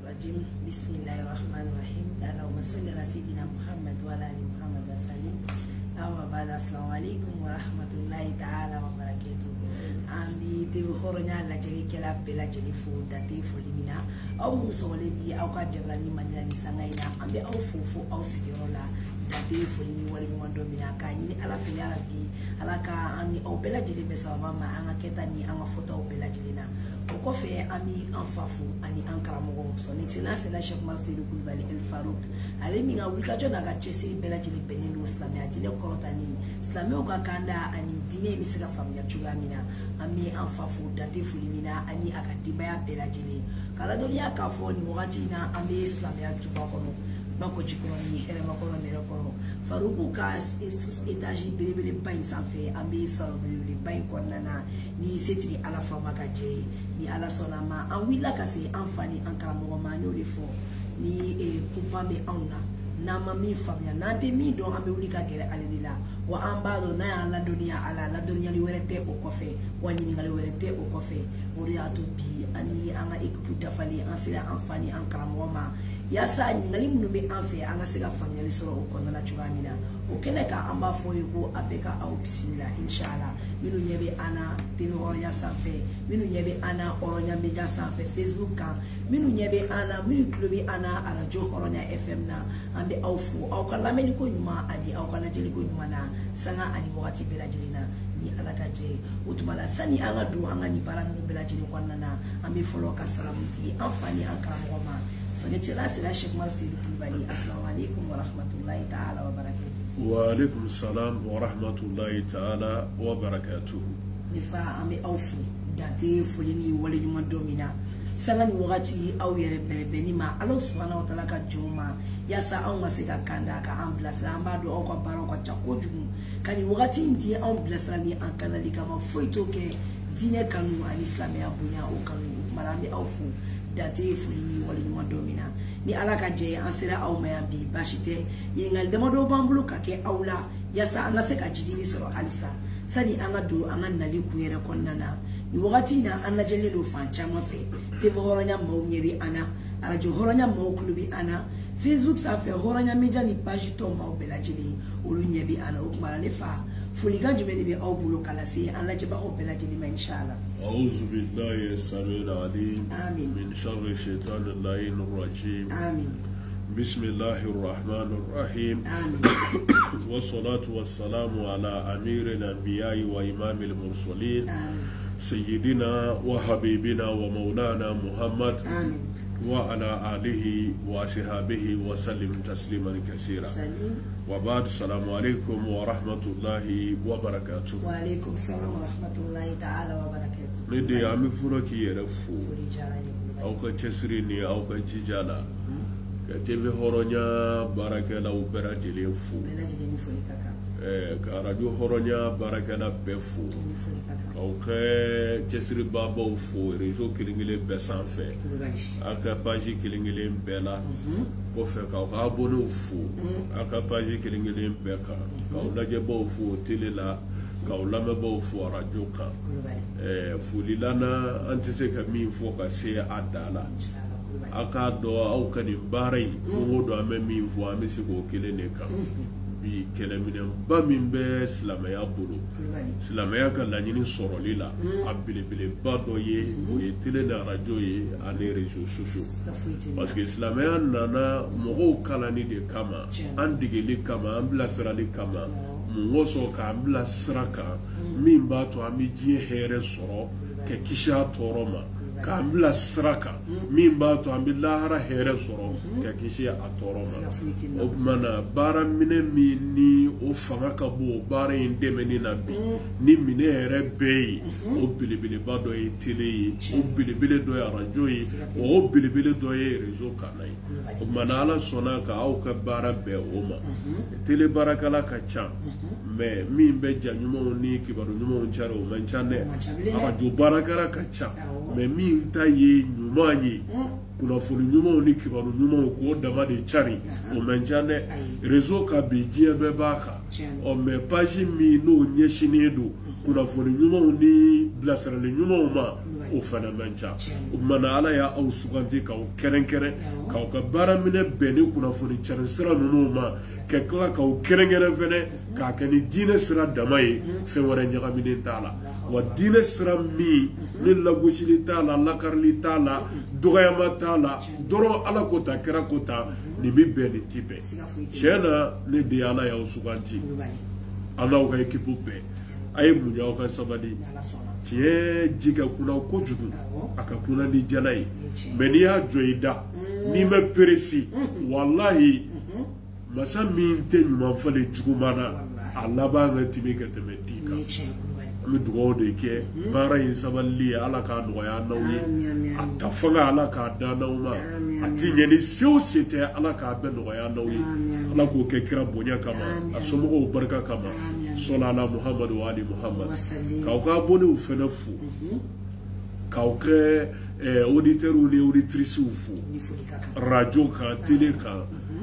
الرجيم بسم الله الرحمن الرحيم اللهم صل على سيدنا محمد وعلى ال محمد وسلم أما بعد السلام عليكم ورحمة الله تعالى وبركاته ambi te horonya la jeli kala bela jeli fu date fu limina au musole bi au ka jabla ni manyani sangaina ambi au fufu au sigirola date fu limi wali mwando mina ka ni ala fi ala bi ala ka ami au bela jeli besa mama anga ketani anga foto au bela jeli na ko fe ami enfafu ani ankara mo so ni tina fe la chef Marcel Koulibaly El Farouk ale mi nga wulika jona ga chesi bela jeli benendo islamia dine korotani islamia ka kanda ani dine misika famya chugamina ami enfafu date fu limina ani akadiba ya bela jeli kala dolia ka fo ni wakati na ami islamia tubakono bako jikroni hele makono mero kono Faroukou ka etaji bele bain sans fait ambi sa bele bain konana ni seti ala fama ka je ni ala sonama an wila ka se enfani an karamo ma no le fo ni kumpa me auna na mami famia na de mi do ambe wulika gere alila wa ambalo na ala dunia li werete o kofe wani ngale werete o kofe ori ato bi ani anga ekuputa fali ansila enfani an karamo ma yasa ni ngali munube anfe anga sega famia li soro o kono na chugamina okeneka amba foyiko abeka au bismillah inshallah minu nyebe ana tino oronya sanfe minu nyebe ana oronya media sanfe Facebook kan minu nyebe ana minu klubi ana radio oronya FM na ambe au fu au kala meli ko nyuma ali au kala jeli ko nyuma na sanga ali wakati bela jelina ni alaka je utumala sani anga du anga ni baranu bela jeli kwanana ambe follow ka salamuti afani aka ngoma so netira sila Sheikh Marcel Koulibaly. Assalamu alaikum wa rahmatullahi ta'ala wa barakatuh. Wa alaikum salam wa rahmatullahi ta'ala wa barakatuh. Nifa ame aufu date fulini wale nyuma domina salami wakati au yere beni ma Allah subhanahu wa ta'ala ka joma yasa au masika kanda ka ambulance ambado au kwa baro kwa chakojumu kani wakati ndi ambulance ni ankana likama foitoke dine kanu alislam ya bunya o kanu marambi aufu date fulini wale nyuma domina ni alaka je ansera au mayambi bashite yingal demado bambulu kake aula yasa anaseka jidini soro alisa sani anga do anga nali kuyera konnana ni wakati na anga jelle do fancha mafe te horonya maunyebi ana arajo horonya maukulubi ana Facebook safe horonya meja ni page to maubela jeli olunyebi ana ukmara nefa fuliga jumeni bi au bulo kala se anga jeba obela jeli ma inshallah a'udhu billahi as-sami'il 'alim amin min sharri shaitanir rajim amin بسم الله الرحمن الرحيم والصلاة والسلام على أمير الأنبياء وإمام المرسلين سيدنا وحبيبنا ومولانا محمد وعلى آله وصحبه وسلم تسليما كثيرا وبعد السلام عليكم ورحمة الله وبركاته. وعليكم السلام ورحمة الله تعالى وبركاته. ندي أمي فرقي يرفو أو كتسريني أو كتجالا TV horonya barakela ubera jeli fu ka radio horonya barakela befu ka kesri baba fu réseau kilingile besanfe aka page kilingile bela ko fe ka abonné fu aka page kilingile beka ka ulaje bo fu telela ka ulama bo fu radio ka fulilana antise ka mi fu ka se adala aka do au kani barai mo do amemi fu amisi ko kele ne kan bi kele minen ba min be islamaya bulu islamaya ka lañini soroli la abile bile ba do ye o ye tele na radio ye ane réseaux sociaux parce que islamaya nana mo kalani de kama andigeli kama ambla sirali kama mo so ka ambla siraka min ba to ami ji here soro ke kisha toroma kambla sraka mimba to ambilla here soro ka kishi atoroma o mana bara mine ni o fanga ka bo bara indemeni na bi ni mine here be o bilibili bado e tele o bilibili do ya radio o bilibili do ye réseau kanai o mana ala sona ka au ka bara be o ma tele baraka la ka cha me mimbe janyumo ni kibaru nyumo ncharo manchane aba jo baraka la ka cha me mi nta ye nyumanye kuna fulu nyuma ni kibaru nyuma ko dama de chari o manjane réseau ka beji be baka o me page mi no nyeshine do kuna fulu nyuma ni blasara le nyuma ma o fana man ca o mana ala ya aw suganti k'aw kɛrɛnkɛrɛn k'aw ka baara minɛ bɛn ni kunnafoni cari sira ninnu ma ka tila k'aw kɛrɛnkɛrɛn fɛnɛ k'a kɛ ni diinɛ sira dama ye fɛn wɛrɛ ɲagaminen t'a la wa diinɛ sira min ni lagosili t'a la lakarili t'a la dɔgɔyama t'a la dɔrɔn ala ko ta kɛra ko ta nin bɛ bɛn nin ti bɛn tiɲɛ na ne de ala y'aw suganti alaw ka ekipu bɛɛ a ye muɲu aw ka sabali tiɲɛ ji ka kunna kojugu a ka kunna ni jala ye mɛ n'i y'a jɔ i da n'i ma peresi walahi masa min tɛ ɲuman falen juguman na a laban ka timi ka tɛmɛ di kan an bɛ dugawu de kɛ baara in sabali ye ala k'a nɔgɔya n'aw ye a ta fanga ala k'a da n'aw ma a ti ɲɛ ni se o se tɛ ala k'a bɛɛ nɔgɔya n'aw ye ala k'o kɛ kira bonya kama a somɔgɔw barika kama sɔla ala muhamadu wa ali muhamadu k'aw ka abonnés fɛnɛ fo k'aw kɛ auditeurs ni auditrices fo radio kan télé kan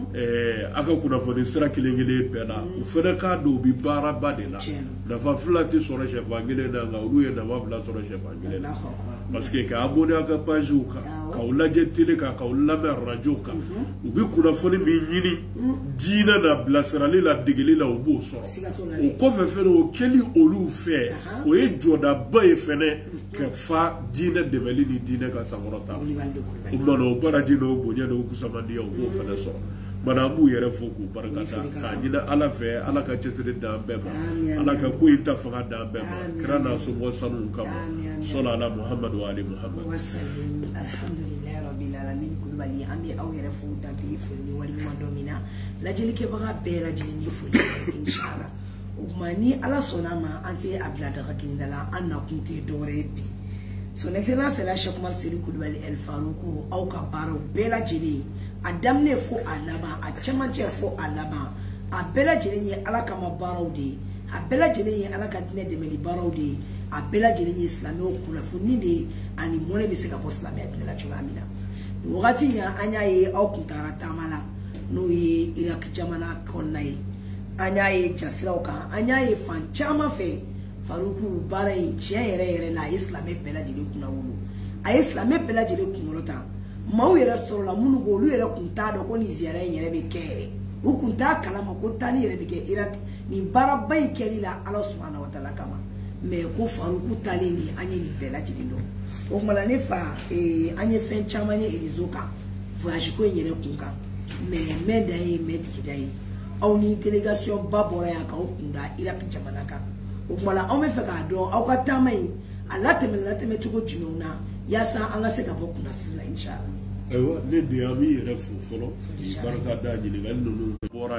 a ka kunnafoni sira kelen kelen bɛɛ la u fɛnɛ k'a dɔn u bɛ baaraba de la nafa fila tɛ sɔrɔ sɛfan kelen na nka olu ye nafa fila sɔrɔ sɛfan kelen na parce que ka abonné a ka pagew kan k'aw lajɛ télé kan k'aw lamɛn radio kan u bɛ kunnafoni min ɲini diinɛ na bilasirali la degeli la u b'o sɔrɔ o kɔfɛ fɛnɛ o kɛli olu fɛ o ye jɔdaba ye fɛnɛ ka fa diinɛ dɛmɛli ni diinɛ ka sankɔrɔta o mana o baraji n'o bonya n'o kusamandiya o b'o fɛnɛ sɔrɔ mana an b'u yɛrɛ fo k'u barikada k'a ɲini ala fɛ ala ka cɛsiri d'an bɛɛ ma ala ka ko in ta fanga d'an bɛɛ ma kira n'a somɔgɔ sanu kama sɔla ala muhamadu wa ali muhamadu alhamdulilayi rabbil alamin kulubali an bɛ aw yɛrɛ fo dante foli ni waleɲuman dɔ min na lajɛlikɛbaga bɛɛ lajɛlen ye foli inshallah o tuma ni ala sɔnna ma an tɛ a bila daga kelen da la an nakun tɛ dɔwɛrɛ ye bi son excellence la Cheikh Umar Seri Kulubali El Faroukou aw ka baaraw bɛɛ lajɛlen a daminɛ fo a laban a cɛmancɛ fo a laban a bɛɛ lajɛlen ye ala kama baaraw de ye a bɛɛ lajɛlen ye ala ka diinɛ dɛmɛli baaraw de ye a bɛɛ lajɛlen ye silamɛw kunnafoni de ye ani mɔnɛ bɛ se ka bɔ silamɛya diinɛ la cogoya min na nin wagati in na an y'a ye aw kun taara taama la n'o ye Iraki jamana kɔnɔna ye an y'a ye jasiraw kan an y'a ye fan caman fɛ Faroukou baara in tiɲɛ yɛrɛ la a ye silamɛ bɛɛ lajɛlen kunna wolo a ye silamɛ bɛɛ lajɛlen kunkolo ta maaw yɛrɛ sɔrɔla minnu ko olu yɛrɛ kun t'a dɔn ko nin ziyara in yɛrɛ bɛ kɛ yɛrɛ u kun t'a kalama ko taali yɛrɛ bɛ kɛ Iraki nin baaraba in kɛli la ala subhanahu wa taala kama mais ko Faroukou taalen ni an ye nin bɛɛ lajɛlen dɔn o kumana ne fa an ye fɛn caman ye réseau kan voyage ko in yɛrɛ kun kan mais mɛ dan ye mɛ digida ye aw ni délégation ba bɔra yan k'aw kun da Iraki jamana kan o kumana anw bɛ fɛ k'a dɔn aw ka taama in a latɛmɛ cogo jumɛnw na yaasa an ka se ka bɔ kunnasiri la inshallah. Ayiwa ne de an b'i yɛrɛ fo fɔlɔ k'i barika da ɲininkali ninnu bɔra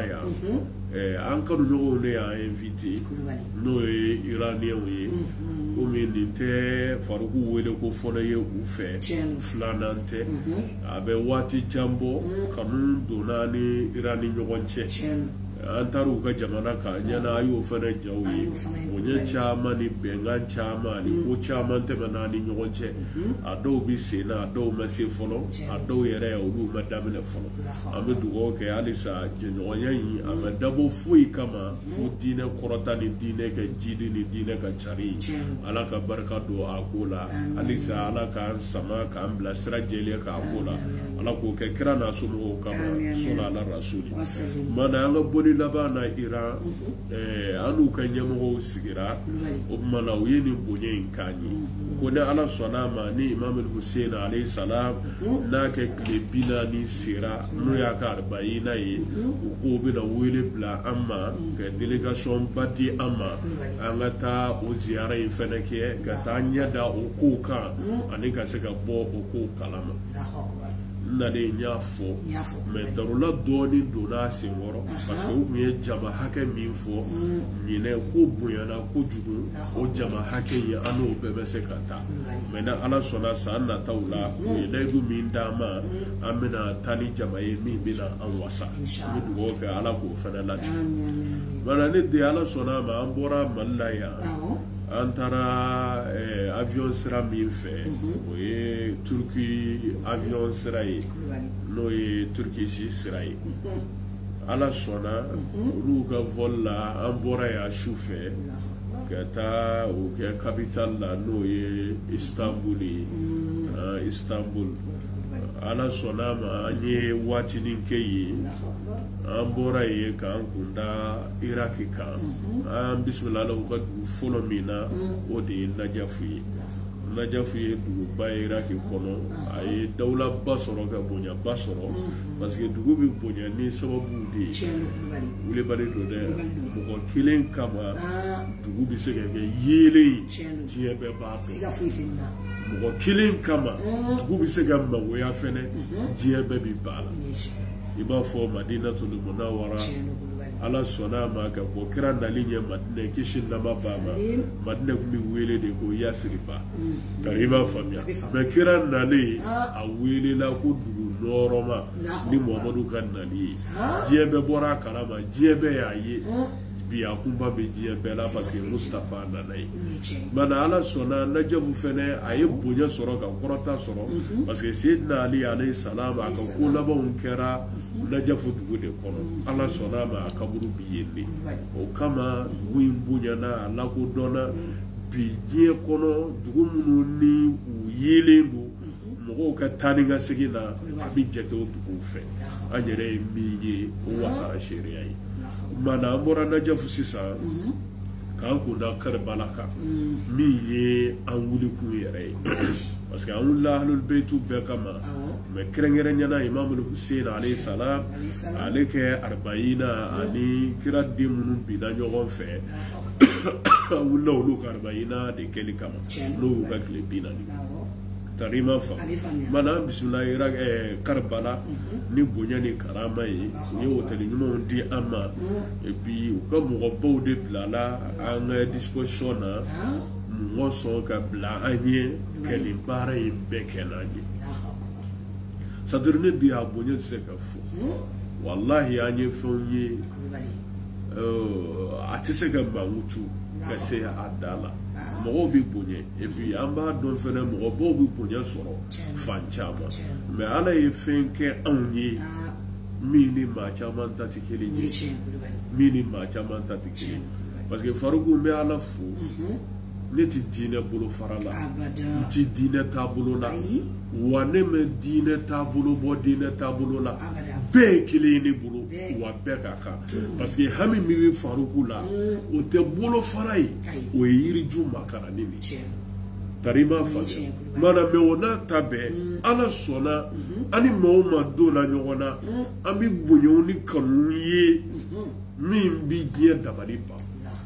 yan an kanuɲɔgɔnw de y'an invité n'o ye iraniyɛnw ye komi nin tɛ Faroukou wele ko fɔlɔ ye u fɛ filanan tɛ a bɛ waati jan bɔ kanu donna ni Iran ni ɲɔgɔn cɛ an taara u ka jamana kan ɲana a y'o fana jaw ye bonya caman ni bɛnkan caman ni ko caman tɛmɛna ni ɲɔgɔn cɛ a dɔw bɛ sen na a dɔw ma se fɔlɔ a dɔw yɛrɛ olu ma daminɛ fɔlɔ an bɛ dugawu kɛ halisa jɛɲɔgɔnya in a ma dabɔ foyi kama fo diinɛ kɔrɔta ni diinɛ ka jidi ni diinɛ ka cari ala ka barika don a ko la halisa ala k'an sama k'an bila sira jɛlen k'a ko la ala k'o kɛ kira n'a somɔgɔw kama sɔla ala rasuli mana an ka bɔli laban na Iran an n'u ka ɲɛmɔgɔw sigira o kumana u ye nin bonya in k'an ye ko ni ala sɔnna ma ni Imam Hussein alayhi salam n'a kɛ tile 40 sera n'o y'a ka arbaïna ye u k'o bɛna wele bila an ma ka délégation ba di an ma an ka taa o ziyara in fɛnɛ kɛ ka taa ɲɛ da o kow kan ani ka se ka bɔ o kow kalama nalen n y'a fɔ mais darula dɔɔni donna sen kɔrɔ parce que u tun ye jama hakɛ min fɔ ɲinɛ ko bonyana kojugu o jama hakɛ ye an n'o bɛɛ bɛ se ka taa mais ni ala sɔnna san nataw la u ye layidu min d'an ma an bɛna taa ni jama ye min bɛna an wasa an bɛ dugawu kɛ ala k'o fɛnɛ latigɛ mana ne de ala sɔnna ma an bɔra Mali la yan an taara avion sira min fɛ o ye Turki avion sira ye n'o ye Turkish sira ye ala sɔnna olu ka vol la an bɔra yan su fɛ ka taa o kɛ capital la n'o ye Istanbul ye Istanbul ala sɔnna ma an ye waatinin kɛ yen an bɔra yen k'an kun da Iraki kan an bisimila Ala ka dugu fɔlɔ min na o de ye Najafu ye Najafu ye duguba ye Iraki kɔnɔ a ye dawulaba sɔrɔ ka bonyaba sɔrɔ parce que dugu bɛ bonya ni sababu de ye wulibali do dɛ mɔgɔ kelen kama dugu bɛ se ka kɛ yeelen diɲɛ bɛɛ b'a dɔn mɔgɔ kelen kama dugu bɛ se ka magoya fɛnɛ diɲɛ bɛɛ bɛ ba la i b'a fɔ Madinatul Munawwara ala sɔnna ma ka bɔ kira nali ɲɛ Madina kisi nama ba ma Madina tun bɛ wele de ko Yasiriba kari i b'a faamuya mais kira nalen a welela ko dugu nɔrɔma ni Muhamadu ka nali ye diɲɛ bɛɛ bɔra a kalama diɲɛ bɛɛ y'a ye bi a kunba bɛ diɲɛ bɛɛ la parce que Mustafa nana ye mana ala sɔnna Najafu fɛnɛ a ye bonya sɔrɔ ka kɔrɔta sɔrɔ parce que Seydina Ali alayhi salam a ka ko labanw kɛra Najafu dugu de kɔnɔ ala sɔnna ma a kaburu bi yen de o kama dugu in bonyana a lakodɔnna bi diɲɛ kɔnɔ dugu minnu ni u yelen don mɔgɔw ka taa ni ka segin na a bɛ jate o duguw fɛ an yɛrɛ ye min ye o wasa seereya ye mana an bɔra Najafu sisan k'an kun da Karbala kan min ye an wulikun yɛrɛ ye parce que an wulila Ahlul Beitu bɛɛ kama mais kɛrɛnkɛrɛnyana Imamul Hussein alayhi salam ale kɛ arbaïna ani kira den minnu binna ɲɔgɔn fɛ an wulila olu ka arbaïna de kɛli kama n'o y'u ka tile 40 tarima fa mana bismillah Karbala ni bonya ni karama ye u ye hôtel ɲumanw di an ma et puis u ka mɔgɔbaw de bilala an ka disposition na mɔgɔ sɔn ka bila an ye ka nin baara in bɛɛ kɛ n'an ye c'est-à-dire ne bi a bonya tɛ se ka fɔ wallahi an ye fɛnw ye a tɛ se ka mankutu ka se a da la mɔgɔw bɛ bonya et puis an b'a dɔn fɛnɛ mɔgɔbaw bɛ bonya sɔrɔ fan caman mais ala ye fɛn kɛ anw ye min ni maa caman ta tɛ kelen ye min ni maa caman ta tɛ kelen parce que Faruku n bɛ ala fo ne tɛ diinɛ bolo fara la n tɛ diinɛ taabolo la wa ne mɛ diinɛ taabolo bɔ diinɛ taabolo la bɛɛ ye kelen ye ne bolo wa bɛɛ ka kan parce que hami min bɛ Faruku la o tɛ bolo fara ye o ye yiriju makarani de ye tarima faamuya mana mɛ o n'a ta bɛɛ ala sɔnna an ni maa o maa donna ɲɔgɔn na an bɛ bonyaw ni kanuw ye min bɛ diɲɛ dabali ban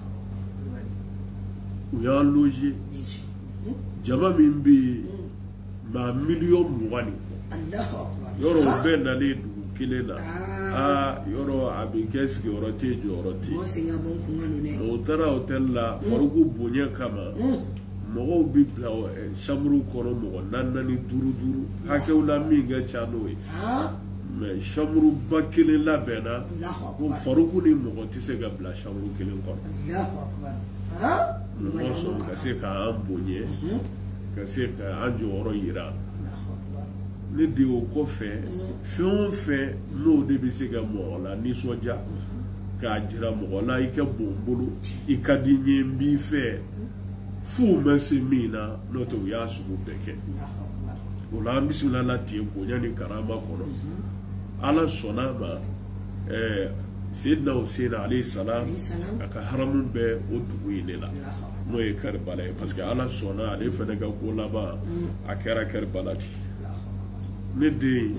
u y'an loger jama min bɛ yen maa 20,000,000 kɔ yɔrɔ o bɛɛ nalen dugu kelen na yɔrɔ a bɛ kɛ sigiyɔrɔ tɛ jɔyɔrɔ tɛ o taara hôtel la Faruku bonya kama mɔgɔw bɛ bila chambre kɔnɔ mɔgɔ 4 5 hakɛw la min ka ca n'o ye mais chambre ba kelen labɛnna ko Faruku ni mɔgɔ tɛ se ka bila chambre kelen kɔnɔ mɔgɔ sɔn ka se k'an bonya ka se k'an jɔyɔrɔ yira ne de o kɔfɛ fɛn o fɛn n'o de bɛ se ka mɔgɔ la nisɔndiya k'a jira mɔgɔ la i ka bon bolo i ka di n ye n b'i fɛ f'u ma se min na n'o tɛ u y'a sugu bɛɛ kɛ o la an bisimila la ten bonya ni karama kɔnɔ ala sɔnna ma Seydina Hussein alayhi salam a ka haramu bɛ o dugu in de la n'o ye Karbala ye parce que ala sɔnna ale fana ka ko laban a kɛra Karbala ten ne den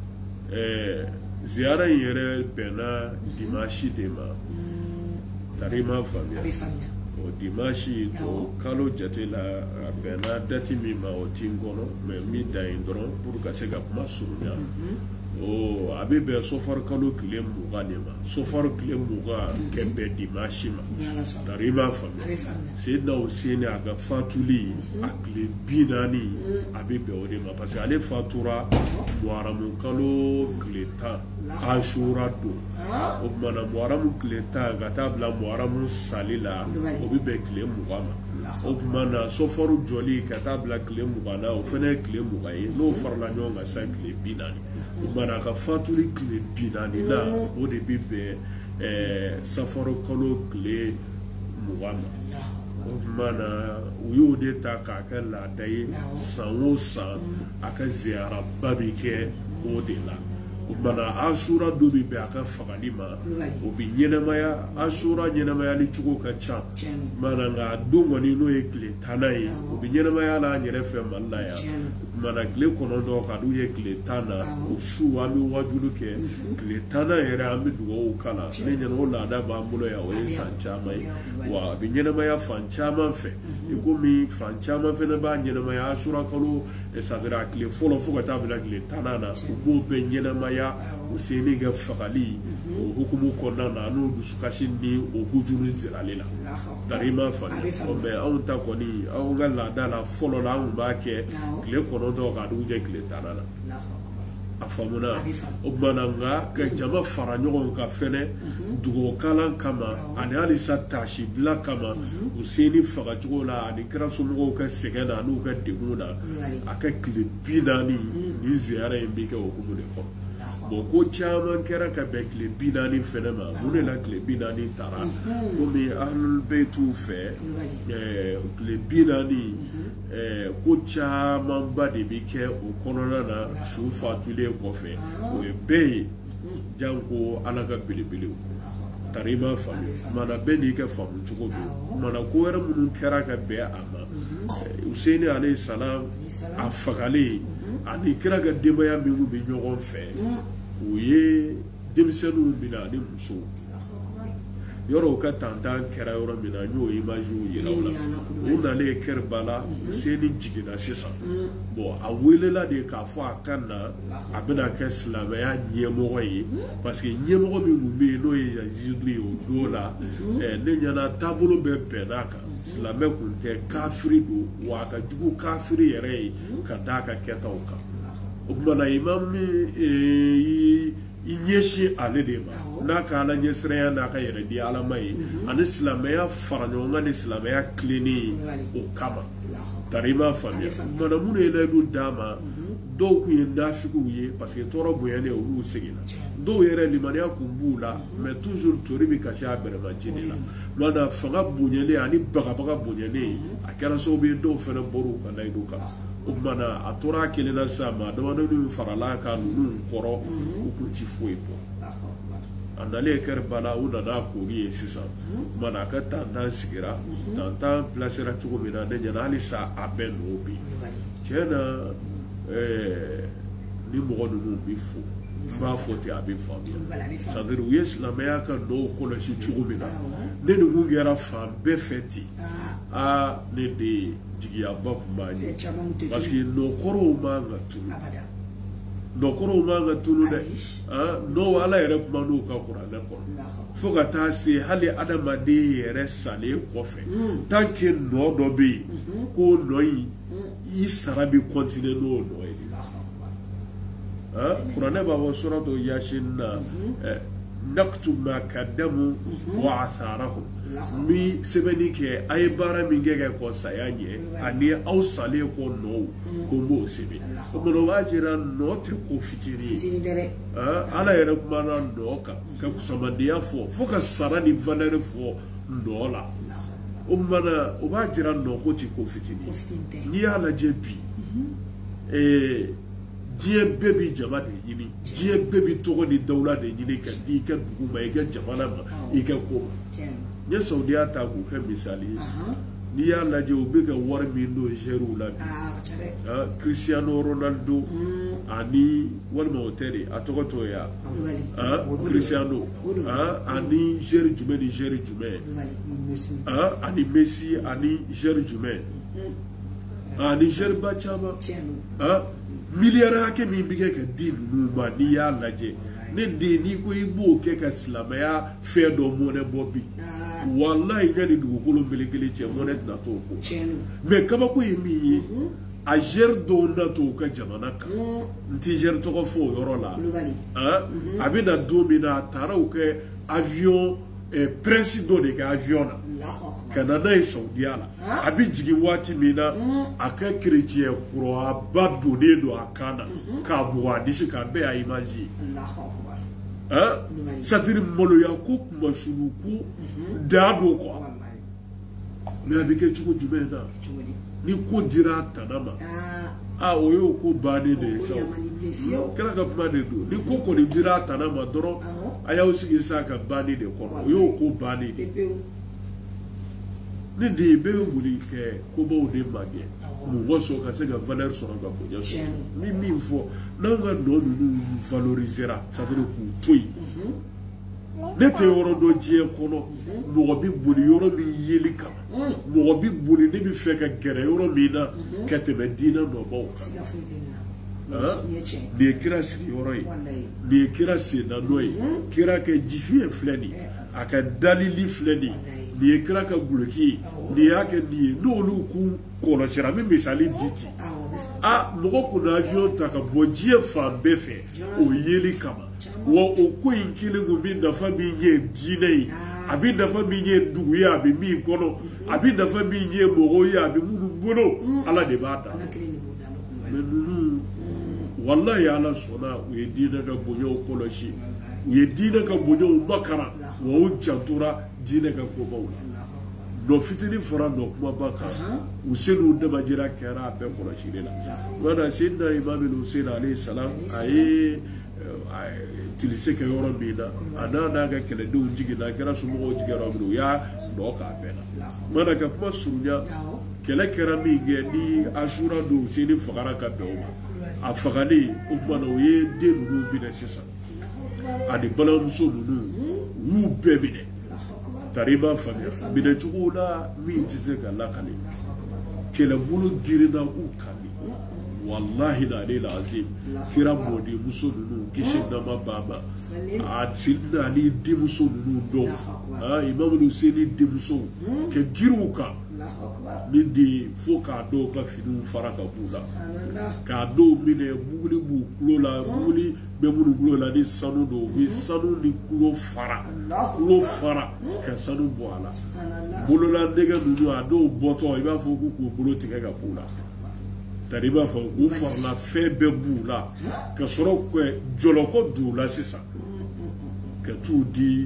ziyara in yɛrɛ bɛnna dimanche de ma tarima faamuya o dimanche to kalo jate la a bɛnna date min ma o ti n kɔnɔ mais min da yen dɔrɔn pour ka se ka kuma surunya a bɛ bɛn sofar kalo tile 20 de ma sofar tile 20 kɛ bɛn dimanche ma tarima faamuya Seydina Hussein a ka fatuli a tile 40 a bɛ bɛn o de ma parce que ale fatura Muharamu kalo tile 10 Ashura don o kumana Muharamu tile 10 ka taa bila Muharamu sali la o bɛ bɛn tile 20 ma o kumana sofaru jɔli ka taa bila tile 20 na o fana ye tile 20 ye n'o farala ɲɔgɔn kan sa tile 40 o kumana ka fatuli tile 40 na o de bɛ bɛn safaru kalo tile 20 ma mana u y'o de ta k'a kɛ laada ye san o san a ka ziyaraba bi kɛ o de la o mana asura dɔ bi bɛn a ka fagali ma o bi ɲɛnɛmaya asura ɲɛnɛmayali cogo ka ca mana nka don kɔni n'o ye tile 10 ye o bi ɲɛnɛmaya la an yɛrɛ fɛ Mali la yan mana tile 9 ka d'u ye tile 10 na o su an bɛ wajulu kɛ tile 10 yɛrɛ an bɛ dugawu kala ne ɲɛna o laada b'an bolo yan o ye san caman ye wa a bi ɲɛnɛmaya fan caman fɛ i komi fan caman fɛnɛ b'a ɲɛnɛmaya asura kalo sadira tile fɔlɔ fo ka taa bila tile 10 na u b'o bɛɛ ɲɛnɛmaya o seni kɛ fagali o hukumu kɔnɔna na n'o dusukasi ni o hujuru zirali la tarima fani mɛ anw ta kɔni anw ka laada la fɔlɔ la anw b'a kɛ tile 9 ka dugu jɛ tile 10 na a faamuna o kumana nka ka jama fara ɲɔgɔn kan fɛnɛ dugawu kama ani halisa taasi bila kama u seni fagacogo la ani kɛra somɔgɔw ka sɛgɛn na n'u ka degun na a ka tile 40 ni ziyara in bi kɛ o hukumu de kɔnɔ bon ko caman kɛra ka bɛn tile 40 fɛnɛ ma mun de la tile 40 taara komi ahlul beytu fɛ tile 40 ko camanba de bi kɛ o kɔnɔna na su fatulen kɔfɛ o ye bɛɛ ye janko ala ka belebelew tarima faamu mana bɛɛ n'i ka faamu cogo don mana ko wɛrɛ minnu kɛra ka bɛn a ma Useni alayhi salam a fagalen ani kira ka denbaya minnu bɛ ɲɔgɔn fɛ u ye denmisɛnninw mina ani musow yɔrɔ ka tantan kɛra yɔrɔ min na n y'o imagew yira u la u nalen Kɛrbala Useni jiginna sisan bon a welela de k'a fɔ a ka na a bɛna kɛ silamɛya ɲɛmɔgɔ ye parce que ɲɛmɔgɔ min tun bɛ yen n'o ye Yazidu ye o don la ne ɲɛna taabolo bɛɛ bɛnn'a kan silamɛ kun tɛ kafiri don wa a ka jugu kafiri yɛrɛ ye ka d'a ka kɛtaw kan o kumana imam i ɲɛsin ale de ma n'a ka ala ɲɛsiranya n'a ka yɛrɛ di ala ma ye ani silamɛya fara ɲɔgɔn kan ni silamɛya tilennen o kama tari ma faamuya mana minnu ye layidu d'a ma dɔw kun ye nafigiw ye parce que tɔɔrɔ bonyalen olu seginna dɔw yɛrɛ limaniya kun b'u la mais toujours tori bɛ kasi a bɛrɛmaci de la mana fanga bonyalen ani bagabaga bonyalen a kɛra sababu ye dɔw fɛnɛ bɔr'u ka layidu kan o kumana a tora a kelen na sisan maa damadɔni farala kan ninnu kɔrɔ u kun ti foyi bɔ a nalen Kɛrbala u nana kori ye sisan mana a ka tantan sigira tantan pilasera cogo min na ne ɲɛna halisa a bɛɛ n'o bi tiɲɛ na ni mɔgɔ ninnu bi fo n b'a fɔ ten a bɛ faamuya c'est-à-dire u ye silamɛya ka nɔw kɔlɔsi cogo min na ne ni mun kɛra fan bɛɛ fɛ ten ne de jigiyaba kun b'a ɲɛ parce que nɔkɔrɔw man ka tunu nɔkɔrɔw man ka tunu dɛ n'o ala yɛrɛ kuma n'o ka kuranɛ kɔnɔ fo ka taa se hali adamaden yɛrɛ salen kɔfɛ tant que nɔ dɔ bɛ yen ko nɔ in i sara bɛ continuer n'o nɔ ye kuranɛ b'a fɔ suratu Yasin na naktub ma kaddamu wa asarahum mi sɛbɛnni kɛ a ye baara min kɛ ka kɔn saya ɲɛ ani aw salen kɔ nɔw ko n b'o sɛbɛn o kumana o b'a jira nɔ tɛ ko fitinin ye ala yɛrɛ kumana nɔ kan ka kusamandenya fɔ ka sara ni valeur fɔ nɔ la o kumana o b'a jira nɔ ko tɛ ko fitinin ye n'i y'a lajɛ bi diɲɛ bɛɛ bi jama de ɲini diɲɛ bɛɛ bi tɔgɔ ni dawula de ɲini ka di i ka dugu ma i ka jamana ma i ka ko ma n ye Saudiya ta k'u kɛ misali ye n'i y'a lajɛ u bɛ ka wari min don zɛriw la bi Cristiano Ronaldo ani walima o tɛ de a tɔgɔ t'o ye Cristiano ani zɛri jumɛn ni zɛri jumɛn ani Messi ani zɛri jumɛn ani zɛri ba caman miliyari hakɛ min bɛ kɛ ka di ninnu ma n'i y'a lajɛ ne den n'i ko i b'o kɛ ka silamɛya fɛn dɔ mɔnɛ bɔ bi walayi ɲa ni dugukolo melekelen cɛ mɔnɛ tɛna t'o ko mais kabako ye min ye a zɛri dɔw na to u ka jamana kan n tɛ zɛri tɔgɔ fɔ o yɔrɔ la a bɛ na don min na a taara u kɛ avion prince dɔ de kɛ avion na ka na n'a ye Saudiya la a bɛ jigin waati min na a ka chrétien kuraba donnen don a kan na k'a bugɔ a disi k'a bɛɛ y'a image ye c'est-à-dire maloya ko kumasuluku da don quoi mais a bɛ kɛ cogo jumɛn na ni ko dira a tana ma o y'o ko bannen de ye sa kɛra ka kuma de don ni ko kɔni dira a tana ma dɔrɔn a y'aw sigi sa ka banni de kɔnɔ o y'o ko bannen de ni de bɛɛ bɛ wuli kɛ kobaw de magɛ mɔgɔ sɔn ka se ka valeur sɔrɔ ka bonya sɔrɔ ni min fɔ n'an ka nɔ ninnu valorisera ça veut dire k'u to yen ne tɛ yɔrɔ dɔ diɲɛ kɔnɔ mɔgɔ bɛ boli yɔrɔ min yeli kama mɔgɔ bɛ boli ne bɛ fɛ ka gɛrɛ yɔrɔ min na ka tɛmɛ diinɛ nɔbaw kan nin ye kira sigiyɔrɔ ye nin ye kira sennanɔ ye kira ka jifiɲɛ filɛ nin a ka dalili filɛ nin nin ye kira ka guloki ye nin y'a kɛ nin ye n'olu k'u kɔlɔsira an bɛ misali di ten mɔgɔ kun na avion ta ka bɔ diɲɛ fan bɛɛ fɛ o yeli kama wa o ko in kelen kun bɛ nafa min ye diinɛ ye a bɛ nafa min ye dugu ye a bɛ min kɔnɔ a bɛ nafa min ye mɔgɔw ye a bɛ minnu bolo ala de b'a da mais ninnu walayi ala sɔnna u ye diinɛ ka bonyaw kɔlɔsi u ye diinɛ ka bonyaw makara wa u jantora diinɛ ka kobaw la nɔ fitinin fara nɔ kumaba kan u senu damajira kɛra a bɛɛ kɔlɔsili la wala Seydina Imam Hussein alayhi salam a ye tilise kɛ yɔrɔ min na a n'a ka kɛlɛdenw jiginna a kɛra somɔgɔw jigin yɔrɔ min u y'a nɔ k'a bɛɛ la mana ka kuma surunya kɛlɛ kɛra min kɛ ni Asura don Hussein fagara ka bɛn o ma a fagalen o kumana u ye den ninnu minɛ sisan ani balimamuso ninnu u y'u bɛɛ minɛ tari b'a faamuya minɛcogo la min tɛ se ka lakale kɛlɛbolo girinna k'u kali wallahi n'ale azim kira mɔden muso ninnu kisi nama b'a ma a n'ale denmuso ninnu dɔn Imam Hussein denmuso ka giriw kan ni de fo k'a dɔw ka finiw fara ka b'u la k'a dɔw minɛ buguli b'u kulo la buguli bɛ minnu kulo la ni sanu don u bɛ sanu ni kulo fara ka sanu bɔ a la bolola nɛgɛ ninnu a dɔw bɔtɔ i b'a fɔ k'u bolo tigɛ ka b'u la tari b'a fɔ k'u farila fɛn bɛɛ b'u la ka sɔrɔ ka jɔlɔkɔ don u la sisan ka t'u di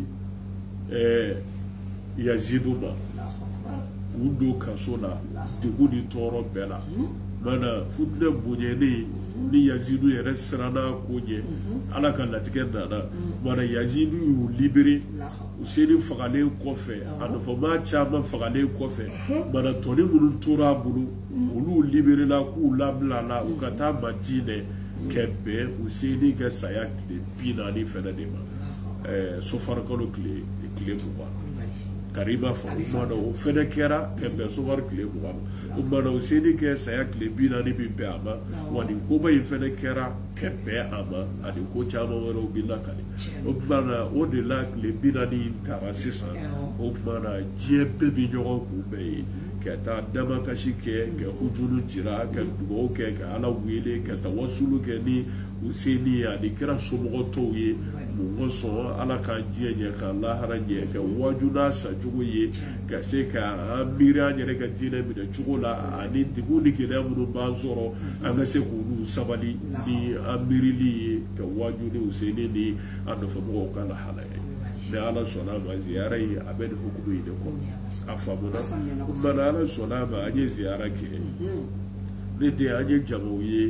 Yazidu ma k'u don kaso la degun ni tɔɔrɔ bɛɛ la mana futinɛ bonyɛlen ni Yazidu yɛrɛ siranna ko ɲɛ ala ka latigɛ nana mana Yazidu y'u libéré Hussein fagalen kɔfɛ a nɔfɛmaa caman fagalen kɔfɛ mana tɔni minnu tora a bolo olu libéré la k'u labila la u ka taa Madinɛ ka bɛn Hussein ka saya tile 40 fɛnɛ de ma sofar kalo tile 20 tari b'a fɔ o mana o fɛnɛ kɛra ka bɛn sofar tile 20 o mana Hussein ka saya tile 40 bɛ bɛn a ma wa nin koba in fɛnɛ kɛra ka bɛn a ma ani ko caman wɛrɛw bɛ lakale o mana o de la tile 40 in taara sisan o mana diɲɛ bɛɛ bɛ ɲɔgɔn kunbɛn ye ka taa damakasi kɛ ka ujulu jira ka dugawu kɛ ka ala wele ka tawasulu kɛ ni Hussein ye ani kira somɔgɔ tɔw ye mun sɔn ala k'an diɲɛ ɲɛ k'an lahara ɲɛ ka waju n'a sacogo ye ka se ka an miiri an yɛrɛ ka diinɛ minɛ cogo la ani degun ni gɛlɛya minnu b'an sɔrɔ an ka se k'olu sabali ni an miirili ye ka waju ni Hussein ni an nɔfɛmɔgɔw ka lahala ye mais ala sɔnna a ma ziyara ye a bɛ nin hukumu in de kɔnɔ a faamuna mana ala sɔnna a ma an ye ziyara kɛ ne den an ye jamaw ye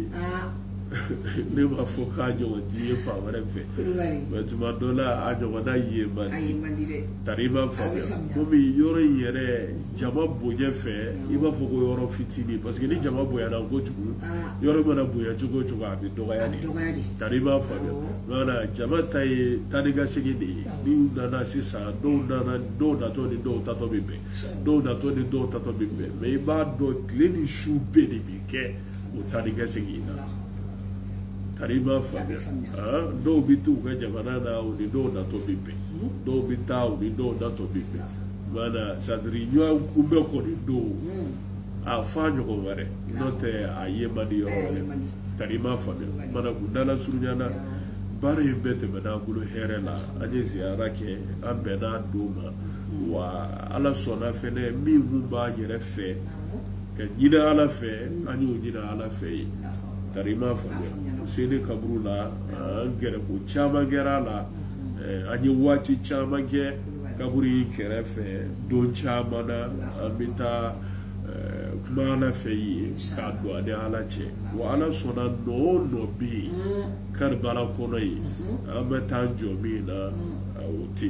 ne b'a fɔ k'a ɲɔgɔn ti ye fan wɛrɛ fɛ mais tuma dɔ la a ɲɔgɔnna ye man di tari b'a faamuya komi yɔrɔ in yɛrɛ jama bonya fɛ i b'a fɔ ko yɔrɔ fitinin parce que ni jama bonyana kojugu yɔrɔ mana bonya cogo o cogo a bɛ dɔgɔya de tari b'a faamuya mana jama ta ye tani ka segin de ye ni nana sisan dɔw natɔ ni dɔw tatɔ bɛ bɛn dɔw natɔ ni dɔw tatɔ bɛ bɛn mais i b'a dɔn tile ni su bɛɛ de bɛ kɛ o tani ka segin na tari b'a faamuya dɔw bɛ t'u ka jamana na u ni dɔw natɔ bɛ bɛn dɔw bɛ taa u ni dɔw natɔ bɛ bɛn mana sadiri ɲɔgɔn kunbɛ kɔni don a fa ɲɔgɔn wɛrɛ n'o tɛ a ye man di yɔrɔ wɛrɛ tari b'a faamuya mana kun dala surunyana baara in bɛɛ tɛmɛna an bolo hɛrɛ la an ye ziyara kɛ an bɛnna don ma wa ala sɔnna fɛnɛ min kun b'an yɛrɛ fɛ ka ɲini ala fɛ an y'o ɲini ala fɛ ye tari ma faamuya Hussein kaburu la an gɛrɛ ko caman kɛra a la an ye waati caman kɛ kaburi kɛrɛfɛ don caman na an bɛ taa kuma ala fɛ ye k'a don ani ala cɛ wa ala sɔnna nɔ o nɔ bɛ yen Karibala kɔnɔ ye an bɛ taa jɔ min na o tɛ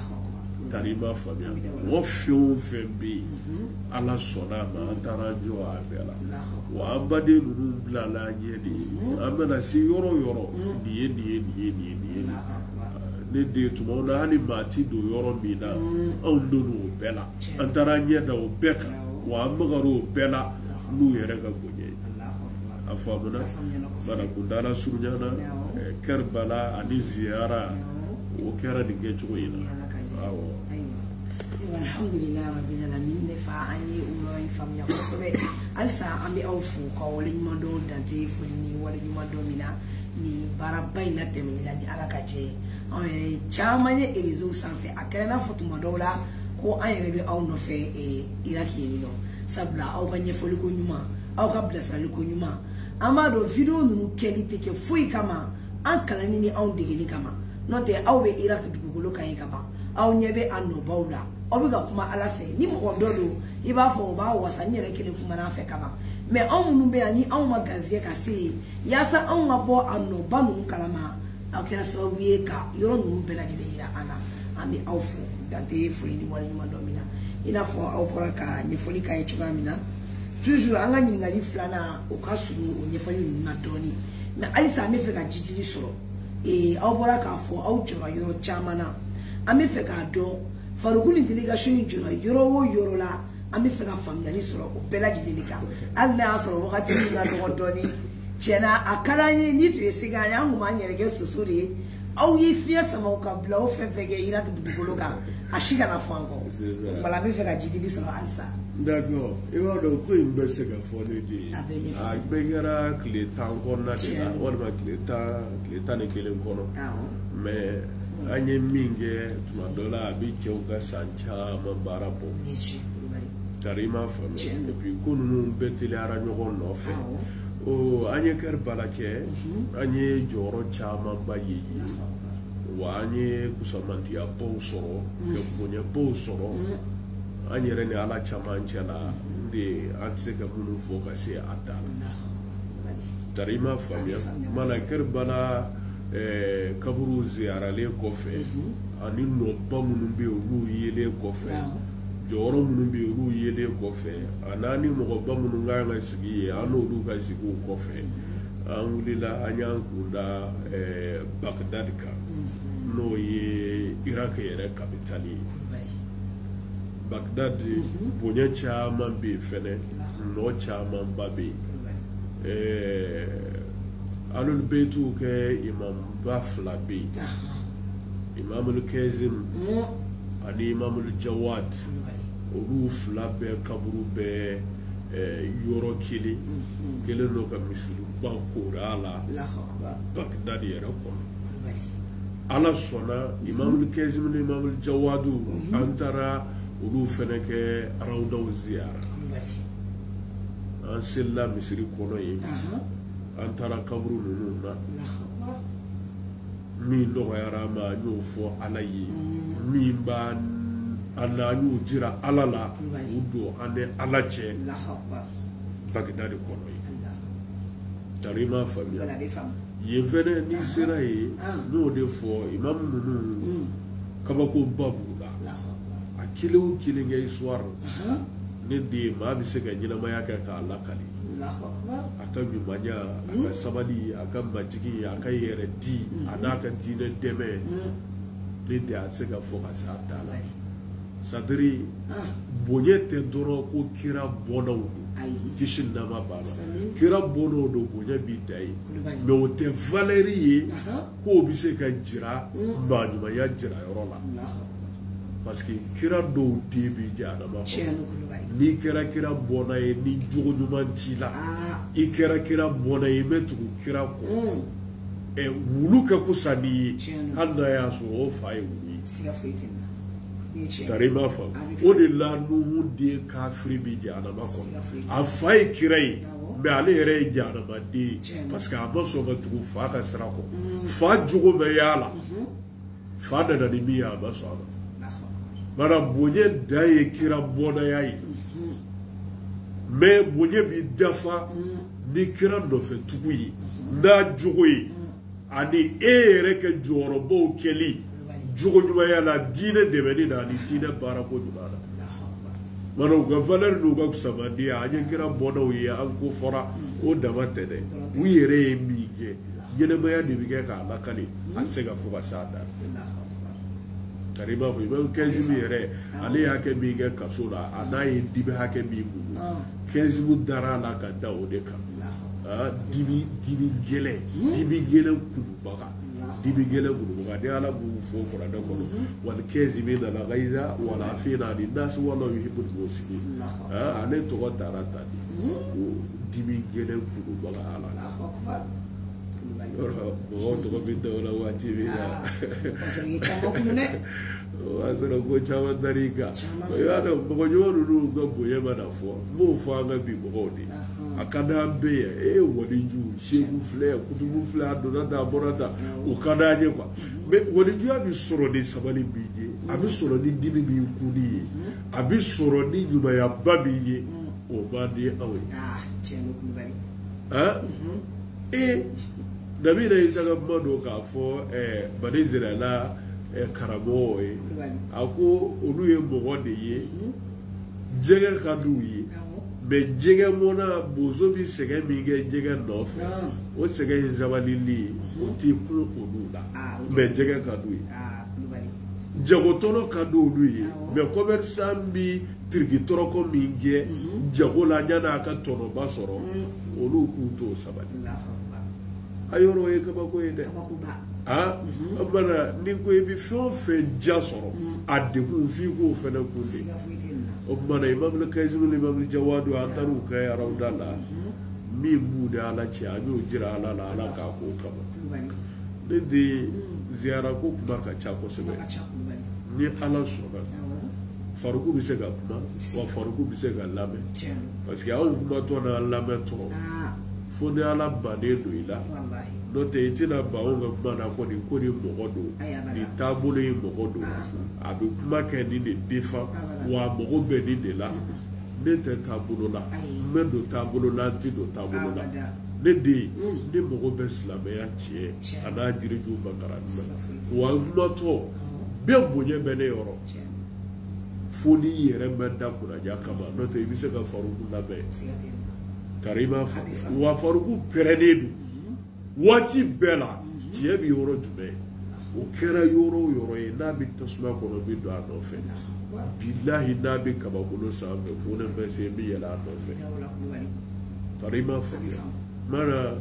tari ma faamuya mɔgɔ fɛn o fɛn bɛ yen ala sɔnna a ma an taara jɔ a bɛɛ la wa an baden ninnu bilala an ɲɛ de ye an bɛna se yɔrɔ o yɔrɔ nin ye nin ye nin ye nin ye nin ye ne den tuma na hali maa ti don yɔrɔ min na anw donna o bɛɛ la an taara ɲɛ da o bɛɛ kan wa an magar'o bɛɛ la n'u yɛrɛ ka bonya ye a faamuna barakundala surunyana Karibala ani ziyara o kɛra nin kɛcogo in na awɔ alhamdulillah rabbil alamin ne fa an ye o yɔrɔ in faamuya kosɛbɛ halisa an bɛ aw fo ka waleɲuman dɔn dante foli ni waleɲuman dɔn min na ni baaraba in latɛmɛli la ni ala ka jɛ anw yɛrɛ caman ye réseau sanfɛ a kɛra n'a fɔ tuma dɔw la ko an yɛrɛ bɛ aw nɔfɛ Iraki yen nɔ sabula aw ka ɲɛfɔli ko ɲuman aw ka bilasirali ko ɲuman an b'a dɔn video ninnu kɛli tɛ kɛ foyi kama an kalanni ni anw degeli kama n'o tɛ aw bɛ Iraki dugukolo kan ye ka ban aw ɲɛ bɛ a nɔbaw la aw bɛ ka kuma ala fɛ ni mɔgɔ dɔ don i b'a fɔ o b'a wasa n yɛrɛ kelen kuma n'a fɛ ka ban mais anw minnu bɛ yan ni anw ma garisɛgɛ ka se yen yaasa anw ka bɔ a nɔba ninnu kalama aw kɛra sababu ye ka yɔrɔ ninnu bɛɛ lajɛlen yira an na an bɛ aw fo dante foli ni waleɲuman dɔn min na i n'a fɔ aw bɔra ka ɲɛfɔli k'a ye cogoya min na toujours an ka ɲininkali filanan o ka surun o ɲɛfɔli ninnu na dɔɔni mais halisa an bɛ fɛ ka jitili sɔrɔ aw bɔra k'a fɔ aw jɔra yɔrɔ caman na an bɛ fɛ k'a dɔn farikolo delegation in jɔra yɔrɔ o yɔrɔ la an bɛ fɛ ka faamuyali sɔrɔ o bɛɛ lajɛlen de kan hali n'a y'a sɔrɔ wagati min ka dɔgɔ dɔɔni tiɲɛna a ka d'an ye ni tun ye se k'an ye an kun b'an yɛrɛ kɛ soso de ye aw ye fiɲɛ sama ka bila o fɛn fɛn kɛ Iraki dugukolo kan a si kana fɔ an kɔ o tuma la an bɛ fɛ ka jitili sɔrɔ halisa. D'accord i b'a dɔn ko in bɛ se ka fɔ ne de ye a bɛɛ kɛra tile 10 kɔnɔna de la walima tile 11 kɔnɔ mais an ye min kɛ tuma dɔ la a bɛ cɛw ka san caman baara bɔ kari i m'a faamuya et puis ko ninnu bɛɛ teliyara ɲɔgɔn nɔfɛ an ye Karibala kɛ an ye jɔyɔrɔ camanba ye wa an ye kusamantiyabaw sɔrɔ ka bonyabaw sɔrɔ an yɛrɛ ni ala caman cɛ la de an tɛ se ka minnu fɔ ka se a da la tari i m'a faamuya mana Karibala kaburu ziyaralen kɔfɛ ani nɔba minnu bɛ yen olu yelen kɔfɛ jɔyɔrɔ minnu bɛ yen olu yelen kɔfɛ a n'ani mɔgɔba minnu kan ka sigi yen an n'olu ka sigi o kɔfɛ an wulila an y'an kunda Bagdad kan n'o ye Iraki yɛrɛ kapitali ye Bagdad bonya caman bɛ yen fɛnɛ nɔ camanba bɛ yen alul beitu ke imamba fila bɛ yen Imamul Kazim ani Imamul Jawad olu fila bɛɛ kaburu bɛɛ yɔrɔ kelen don ka misiriba kora a la Bagdad yɛrɛ kɔnɔ ala sɔnna Imamul Kazim ni Imamul Jawadu an taara olu fɛnɛ kɛ rawdaw ziyara an selila misiri kɔnɔ yen an taara kaburu ninnu na min nɔgɔyara ma an y'o fɔ ala ye min b'a an y'o jira ala la u don an ni ala cɛ Bagdad kɔnɔ yen tari i m'a faamuya yen fɛnɛ n'i sera yen n'o de fɔ imamu ninnu kabakoba b'u la a kelen o kelen kɛ histoire ne den maa bɛ se ka ɲɛnamaya kɛ k'a lakali a ka ɲumanya a ka sabali a ka majigi a ka yɛrɛ di a n'a ka diinɛ dɛmɛ ne de a se ka fɔ ka se a da la sadiri bonya tɛ dɔrɔn ko kira bɔnnaw don kisi nama b'a la kira bɔnnaw don bonya b'i da ye mais o tɛ valeur ye k'o bɛ se ka jira maa ɲumanya jira yɔrɔ la parce que kira dɔw den bɛ jɛ adama kɔnɔ n'i kɛra kira bɔnna ye ni jogo ɲuman t'i la i kɛra kira bɔnna ye i bɛ tugu kira kɔ wulu kɛ ko sa n'i ye hali n'a y'a sɔrɔ o fa ye wulu ye tari i m'a faamu o de la Nuhu den kafiri bɛ jɛ adama kɔnɔ a fa ye kira ye mais ale yɛrɛ ye jɛ adamaden ye parce que a ma sɔn ka tugu fa ka sira kɔ fa jogo bɛ y'a la fa nana ni min ye a ma sɔn a ma bara bonye daye kira bona yayi mais bonye bi dafa ni kira do fe tukuyi nda jugoyi ani ere ke jorobo keli jugo nyuma ya la dine de beni na ni dine bara ko dubara mano ga valeur no ga samandi anya kira bona wi an ko fora o damate de wi ere mige yene baya de bige ka la kali asega fuga sada Karima fu ba kezi ere ali hake mige kasura anayi dibe hake migu kezi mu dara la ka da o de ka dibi gele kubaga dibi gele kubaga de ala bu fo ko da ko wal kezi min la gaiza wala fina lin nas wala yuhibbul muslimin ane to tarata dibi gele kubaga ala ko to ko bindo la wati bila asara ko chawa darika ya do ko joru ru go boye bana fo mo fo anga bi mo di akada be wodi ju shegu fle kutubu fle adona da borata o kada je kwa me wodi ju abi soro ni sabali bije abi soro ni dibi bi kudi abi soro ni juma ya babiye o ba di awe chenu kubali Dabi na isaga mado ka fo badizira la karamo ako olu ye mogo de ye jege kadu ye be jege mona bozo bi sege mi ge jege nofe o sege zabali li o ti ku olu la be jege kadu ye jago tono kadu olu ye be commerçant bi trigi toroko mi ge jago la nyana ka tono basoro olu ku to sabali ayoro ye kabako ye de abana ni ko bi fo fe jasoro adeku fi ko fe na ko de obana imam al-Kazim imam al-Jawad antaru kay arawdala mi muda ala ci ajo jira ala ala ka ko kama de di ziara ko kuma ka cha ko sebe ni ala soba faruku bi se ga kuma wa faruku bi se ga lame parce que awu kuma to na lame to fone ala bade do ila no te itina ba o ga na ko ni mogodo ni tabule mogodo abu kuma ke ni de defa wa mogo be ni de la ne te tabulo la me do tabulo la ti do tabulo la ne de ne mogo be islame ya chie ana diriju bakara wa noto be bonye be ne yoro foni yere me da kuraja kama no te ibise ga faru la be Karima wa faruku perenedu wati bela tiye bi yoro jume o kera yoro e na bi tasma ko bi do anofe billahi na bi kabakulo sabe fona bese bi yala anofe Karima mara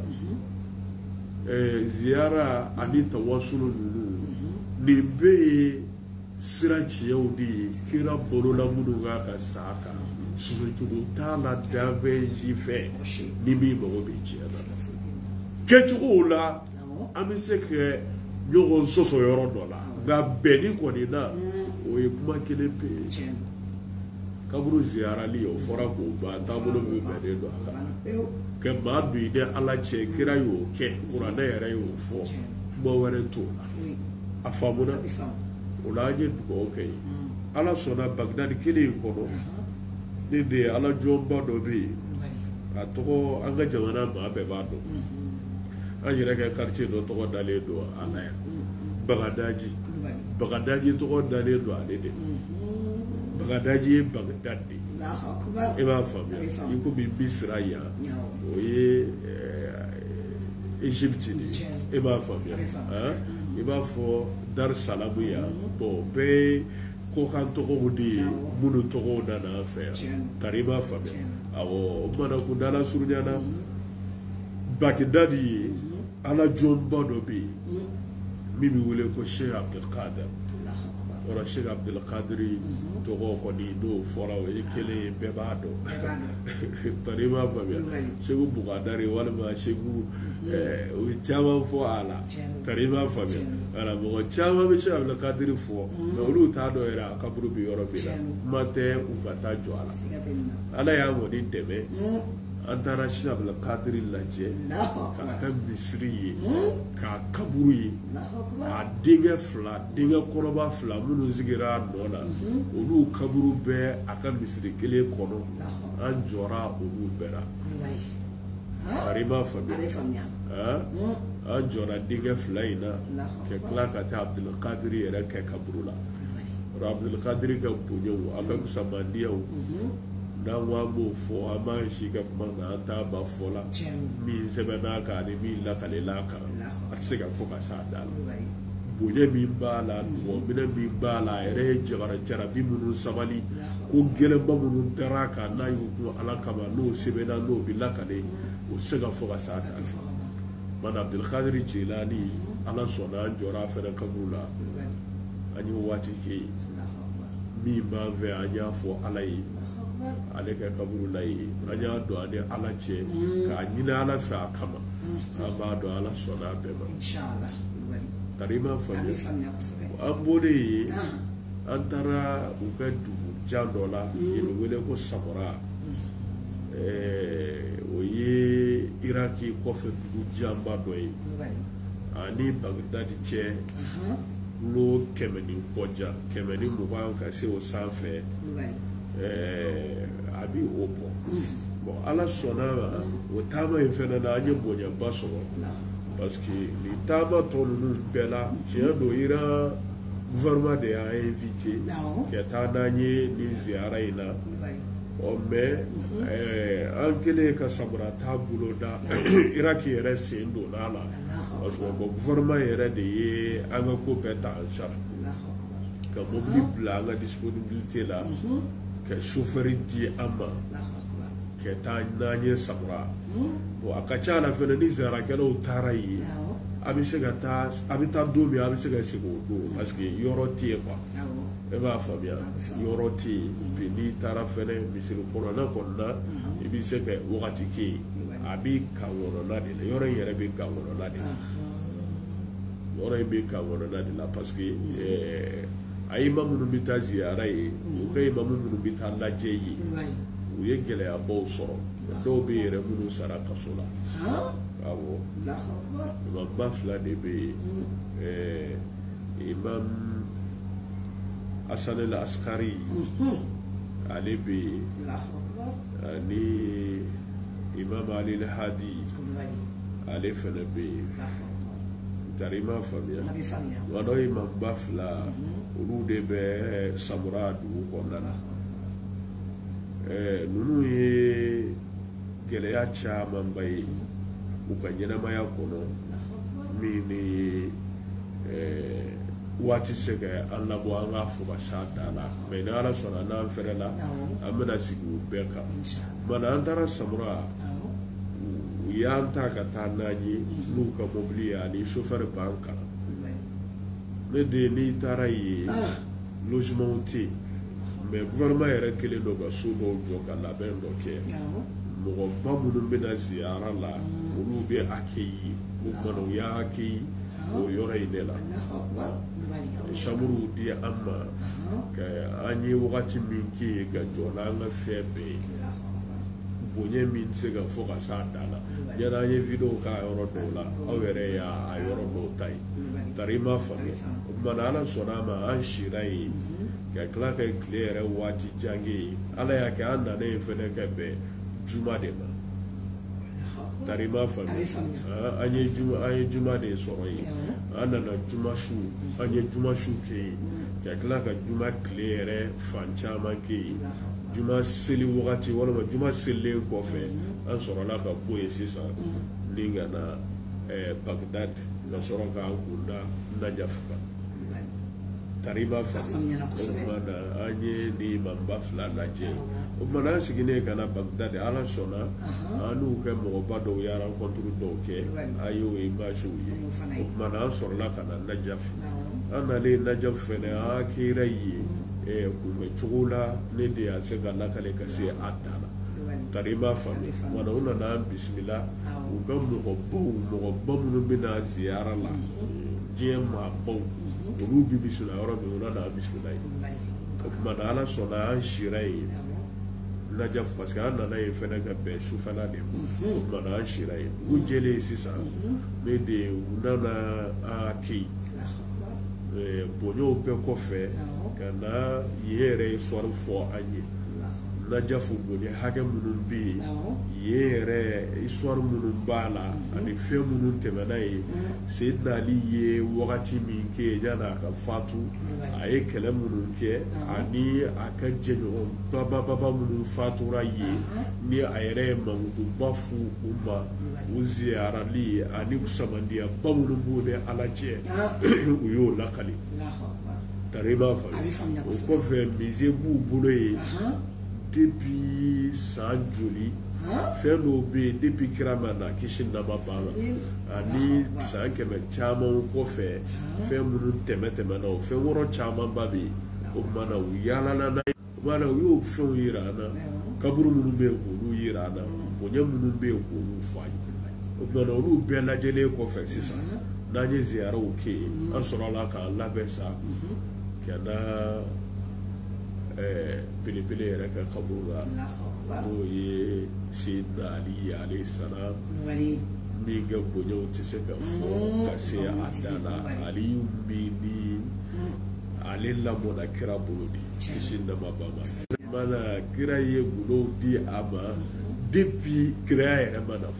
ziara ani tawassulu ni be sira ciyeudi kira bolola munu ga ka saka sujudu tala dave jife ni mi mo be ciela kechugo la amise ke nyogo soso yoro dola ga beni ko ni na o e kuma kele pe kaburu ziara li o fora ko ba tabulo be be do aka ke ma bi de ala che kira yo ke qur'ana yare yo fo bo were to afamuna ulaje duko okay ala sona Baghdad kele ko de ala jomba do be atoko anga jamana ma be ba do ajira ke quartier do to dale do ala Baghdadi to dale do ale de Baghdadi Baghdadi e ba famia iko bi Bisraya oye Egypte e ba famia e ba fo Dar Salam ya bo be ko kan to ko di munu to ko da na affaire Karima famia awo mana ku dala surnyana Baghdadi ala jomba do be mimi wule ko Sheikh Abdul Qadir ora Sheikh Abdul Qadir to ko ni do fora o ekele bebado Karima famia Sheikh Bugadari wala ma Sheikh o chama fo ala Karima famia ala mo chama be Sheikh Abdul Qadir fo no ru ta do era kaburu bi yoro bi mate u bata jo ala ya mo di debe antara Cheikh Abdul Qadir lajɛ k'a ka misiri ye k'a kaburu ye a denkɛ fila denkɛ kɔrɔba fila minnu sigira a nɔ la olu kaburu bɛɛ a ka misiri kelen kɔnɔ an jɔra olu bɛɛ la bari i m'a faamuya an jɔra denkɛ fila in na ka tila ka taa Abdul Qadir yɛrɛ kɛ kaburu la Abdul Qadir ka bonyaw a ka kusamandiyaw n'an ko an b'o fɔ an b'an si ka kuma na an t'a ba fɔ la min sɛbɛnna kan ani min lakalela kan a tɛ se ka fɔ ka s'a da la bonya min b'a la mɔgɔminɛ min b'a la a yɛrɛ ye jarabi minnu sabali ko gɛlɛnba minnu dara a kan n'a y'o kun Ala kama n'o sɛbɛnna n'o bɛ lakale o tɛ se ka fɔ ka s'a da la mana Abdul Qadir Jilani Ala sɔnna an jɔra a fɛnɛ kaburu la an ye waati kɛ yen min b'an fɛ an y'a fɔ Ala ye ale ka kaburu la ye an y'a dɔn ani Ala cɛ k'a ɲini Ala fɛ a kama an b'a dɔn Ala sɔnna a bɛɛ ma tari i m'a faamuya an bɔlen yen an taara u ka dugu jan dɔ la yen bɛ wele ko Samara o ye Iraki kɔfɛ dugu janba dɔ ye ani Bagdadi cɛ kulo 100 ni kɔjan 120 ka se o sanfɛ a bi o bɔ bon Ala sɔnna ma o taama in fɛnɛ na an ye bonyaba sɔrɔ parce que ni taama tɔ ninnu bɛɛ la tiɲɛ don Iran gouvernement de y'a invité ka taa n'an ye nin ziyara in na mais an kɛlen ka Samara taabolo da Iraki yɛrɛ sen donna a la parce que gouvernement yɛrɛ de ye an ka ko bɛɛ ta en charge ka mobili bila an ka disponibilité la ka chauffeur di an ma ka taa n'an ye Samara bon a ka ca la fɛnɛ ni ziyarakɛlaw taara yen a bɛ se ka taa a bɛ taa don min a bɛ se ka segin o don parce que yɔrɔ tɛ yen quoi e b'a faamuya yɔrɔ tɛ yen puis n'i taara fɛnɛ misiri kɔnɔna kɔnɔna i bɛ se ka wagati kɛ yen a bɛ kan kɔnɔna de la yɔrɔ in yɛrɛ bɛ kan kɔnɔna de la yɔrɔ in bɛ kan kɔnɔna de la parce que a imam minnu bɛ taa ziyara ye u ka imam minnu bɛ taa lajɛ yen u ye gɛlɛyabaw sɔrɔ dɔw bɛ yɛrɛ minnu sara kaso la awɔ imamba fila de bɛ yen imam Hasan al-Askari ale bɛ yen ani imam Ali al-Hadi ale fɛnɛ bɛ yen tari i m'a faamuya wa dɔ imamba fila olu de bɛ Samara dugu kɔnɔna na ninnu ye gɛlɛya camanba ye u ka ɲɛnamaya kɔnɔ min ni waati se ka an labɔ an ka fo ka s'a da la mais ni Ala sɔnna n'an fɛrɛ la an bɛna sigi u bɛɛ kan mana an taara Samara u y'an ta ka taa n'an ye n'u ka mobili ye ani chauffeur b'an kan ne de n'i taara yen logement tɛ yen mais gouvernement yɛrɛ kelen don ka so dɔw jɔ ka labɛn dɔ kɛ mɔgɔba minnu bɛna ziyara la olu bɛ accueilli o kumana u y'a accueilli o yɔrɔ in de la chambre di an ma ka an ye wagati min kɛ yen ka jɔ n'an ka fɛn bɛɛ ye bonya min tɛ se ka fɔ ka s'a da la yanni an ye video k'a yɔrɔ dɔw la aw yɛrɛ y'a yɔrɔ dɔw ta ye tari i m'a faamuya o kumana Ala sɔnna a ma an sira yen ka tila ka tile yɛrɛ waati jan kɛ yen Ala y'a kɛ an nana yen fɛnɛ ka bɛn juma de ma tari i m'a faamuya an ye juma de sɔrɔ yen an nana juma su an ye juma su kɛ yen ka tila ka juma tile yɛrɛ fan caman kɛ yen juma seli wagati walima juma selilen kɔfɛ an sɔrɔla ka bɔ yen sisan ni ka na Bagdad ka sɔrɔ k'an kunda Najaf kan tari i b'a faamuya o kumana an ye ni imamba fila lajɛ o kumana an sigilen ka na Bagdad Ala sɔnna an n'u kɛ mɔgɔba dɔw ye rencontre dɔw kɛ an y'o image ye o kumana an sɔrɔla ka na Najaf an nalen Najaf fɛnɛ an kɛra yen kunbɛ cogo la ne de y'a se ka lakale ka se a da la tari i b'a faamuya kumana u nana an bisimila u ka mɔgɔba minnu bɛna ziyara la diɲɛ maabaw olu bi bisimila yɔrɔ min u nana an bisimila yen o kumana Ala sɔnna an sira yen Najaf parce que an nana ye fɛnɛ ka bɛn sufɛla de ma mana an sira ye u jɛlen sisan ne de u nana a kɛ bonɲɛw bɛɛ kɔfɛ ka na yen yɛrɛ histoire fɔ an ye Najafu bonɲɛ hakɛ minnu bɛ yen yen yɛrɛ histoire minnu b'a la ani fɛn minnu tɛmɛna ye Seydina Ali ye wagati min kɛ yanni a ka fatu a ye kɛlɛ minnu kɛ ani a ka jɛɲɔgɔn bababa minnu fatura ye ni a yɛrɛ ye mankutuba fu u ma u ziyarali ani samandiyaba minnu b'u ni Ala cɛ u y'o lakali tari b'a faamu o kɔfɛ musée b'u bolo ye depuis san joli fɛn dɔw bɛ yen depuis kira ma na kisi nama b'a la ani san kɛmɛ caman kɔfɛ fɛn minnu tɛmɛna o fɛn wɛrɛ camanba bɛ yen o kumana u yaalala n'a ye o kumana u y'o fɛnw yira an na kaburu minnu bɛ yen k'olu yira an na bonɲɛ minnu bɛ yen k'olu fɔ an ye o kumana olu bɛɛ lajɛlen kɔfɛ sisan n'an ye ziyaraw kɛ yen an sɔrɔla k'an labɛn sa ka na belebele yɛrɛ ka kaburu la n'o ye Seydina Ali alayhi salam min ka bonɲɛw tɛ se ka fɔ ka se a dan na Aliyu min ni ale lamɔna kira bolo de kisi nama ba ma mana kira ye gulow di a ma depuis kiraya yɛrɛ ma na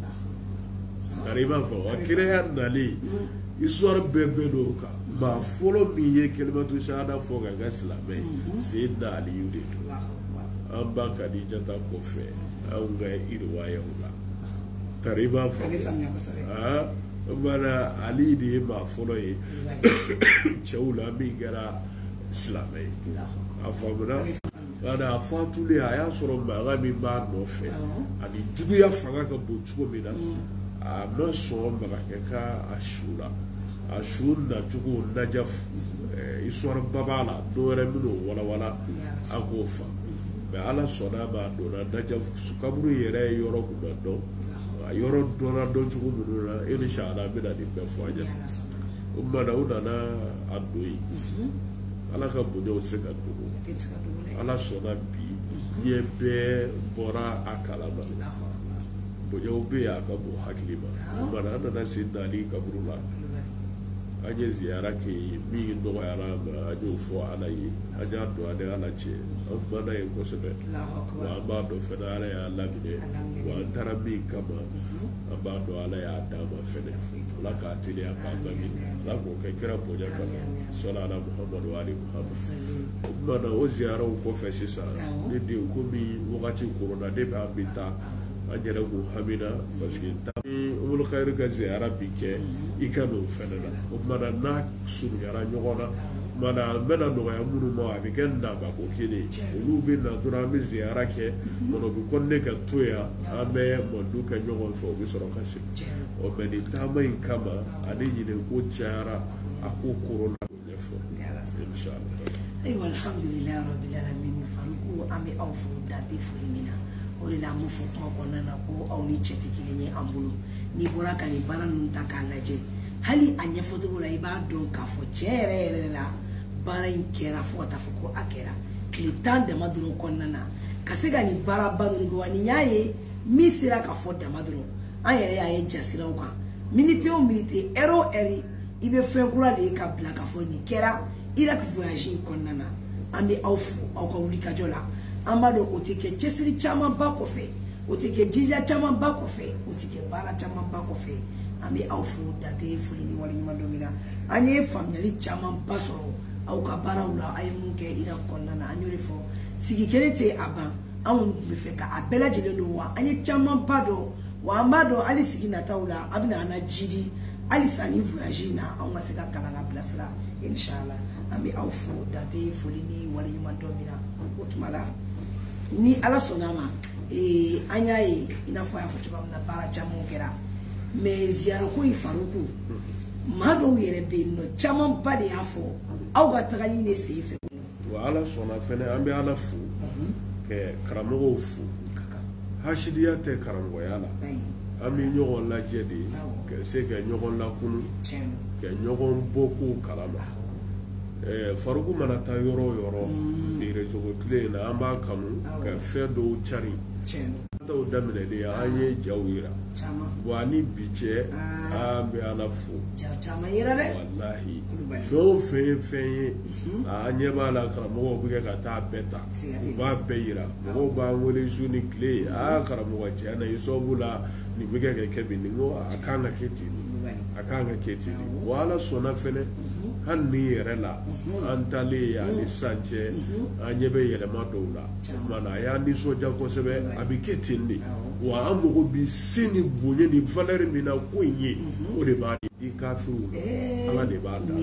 fɔlɔ tari i b'a fɔ wa kiraya nalen histoire bɛɛ bɛ n'o kan maa fɔlɔ min ye kelimatu shahada fɔ ka kɛ silamɛ ye Seydina Aliyu de don an ba Kadijata kɔfɛ anw ka iriwayaw la tari i b'a fɔ mana Ali de ye maa fɔlɔ ye cɛw la min kɛra silamɛ ye a faamuna nka a fatulen a y'a sɔrɔ mankan min b'a nɔfɛ ani juguya fanga ka bon cogo min na a ma sɔn makakɛ ka a su la a su nacogo Najafu histoire ba b'a la dɔwɛrɛ min'o walawala an k'o fa mɛ Ala sɔnna ma a donna Najafu kaburu yɛrɛ yɔrɔ kun ma dɔn a yɔrɔ dɔnna dɔn cogo minnu na inshallah an bɛna nin bɛɛ fɔ an ɲɛna o kumana u nana a don yen Ala ka bonɲɛw se ka dogo Ala sɔnna bi diɲɛ bɛɛ bɔra a kalama bonɲɛw bɛ yen a ka bon hakili ma o kumana an nana Seydina Ali kaburu la an ye ziyara kɛ yen min nɔgɔyara ma an y'o fɔ Ala ye an y'a dɔn ani Ala cɛ an kumana yen kosɛbɛ wa an b'a dɔn fɛnɛ Ala y'a laminɛ wa an taara min kama an b'a dɔn Ala y'a d'a ma fɛnɛ Ala k'a teliya k'a bange Ala k'o kɛ kira bonya kama sɔla ala Muhamadu ali Muhamadu o kumana o ziyaraw kɔfɛ sisan ne den komi wagati korona ne bɛ an bɛ taa an yɛrɛ k'u hamina parce que ni Umul Khayri ka ziyara bi kɛ i ka n'o fɛnɛ na o kumana n'a surunyara ɲɔgɔn na mana an bɛna nɔgɔya minnu ma a bɛ kɛ nabako kelen olu bɛ na dɔrɔn an bɛ ziyara kɛ mana u bɛ kɔnne ka to yan an bɛ mɔndu kɛ ɲɔgɔn fɛ u bɛ sɔrɔ ka segin ɔ mɛ nin taama in kama ale ɲinɛko cayara a ko korona k'o ɲɛfɔ inshallah. Ayiwa alhamdulilayi rabbil alamin Faruku an bɛ aw fo dante foli min na o de la an m'o fɔ kuma kɔnɔna na ko aw ni cɛ tɛ kelen ye an bolo n'i bɔra ka nin baara ninnu ta k'a lajɛ hali a ɲɛfɔcogo la i b'a dɔn k'a fɔ cɛ yɛrɛ la baara in kɛra fo ka taa fɔ ko a kɛra tile 10 dama dɔrɔn kɔnɔna na ka se ka nin baaraba ninnu kɛ wa nin y'a ye min sera ka fɔ dama dɔrɔn an yɛrɛ y'a ye jasiraw kan minute o minute heure o heure i bɛ fɛn kura de ye ka bila ka fɔ nin kɛra Irak voyage in kɔnɔna na an bɛ aw fo aw ka wulikajɔ la an b'a dɔn o tɛ kɛ cɛsiri camanba kɔfɛ o tɛ kɛ jija camanba kɔfɛ o tɛ kɛ baara camanba kɔfɛ an bɛ aw fo dante foli ni waleɲuman dɔ min na an ye faamuyali camanba sɔrɔ aw ka baaraw la a ye mun kɛ Irak kɔnɔna na an y'o de fɔ sigi kelen tɛ a ban an kɔni tun bɛ fɛ ka a bɛɛ lajɛlen don wa an ye camanba dɔn wa an b'a dɔn hali sigi nataw la a bɛna an na jidi hali san ni voyage in na an ka se ka kalan na bilasira inshallah an bɛ aw fo dante foli ni waleɲuman dɔ min na o tuma la ni Ala sɔnna ma an y'a ye i n'a fɔ a y'a fɔ cogoya min na baara caman kɛra mais ziyarako in Faruku maa dɔw yɛrɛ bɛ yen nɔ camanba de y'a fɔ aw ka tagali ne sen fɛ. wa Ala sɔnna fɛnɛ an bɛ Ala fo kɛ karamɔgɔw fo hasidiya tɛ karamɔgɔya la an bɛ ɲɔgɔn lajɛ de ka se ka ɲɔgɔn lakunu ka ɲɔgɔn bɔ ko kalama faruku mana taa yɔrɔ yɔrɔ ni réseau clé la an b'a kanu ka fɛn dɔw cari dɔw daminɛlen an ye jaw yira bon ani bi cɛ an bɛ ala fo walahi fɛn o fɛn ye fɛn ye an ɲɛ b'a la karamɔgɔw bɛ kɛ ka taa bɛɛ ta u b'a bɛɛ yira mɔgɔw b'an wele su ni tile karamɔgɔ tiɲɛ na i sababu la nin bɛ kɛ kɛ bi nin ko a kan ka kɛ ten a kan ka kɛ ten wa ala sɔnna fɛnɛ hali ni yɛrɛ la an talen ani sisan cɛ an ɲɛ bɛ yɛlɛma dɔw la kumana a y'an nisɔndiya kosɛbɛ a bɛ kɛ ten de wa an mago bi se ni bonya ni valeur min na ko in ye o de b'a di kafiriw ala de b'a da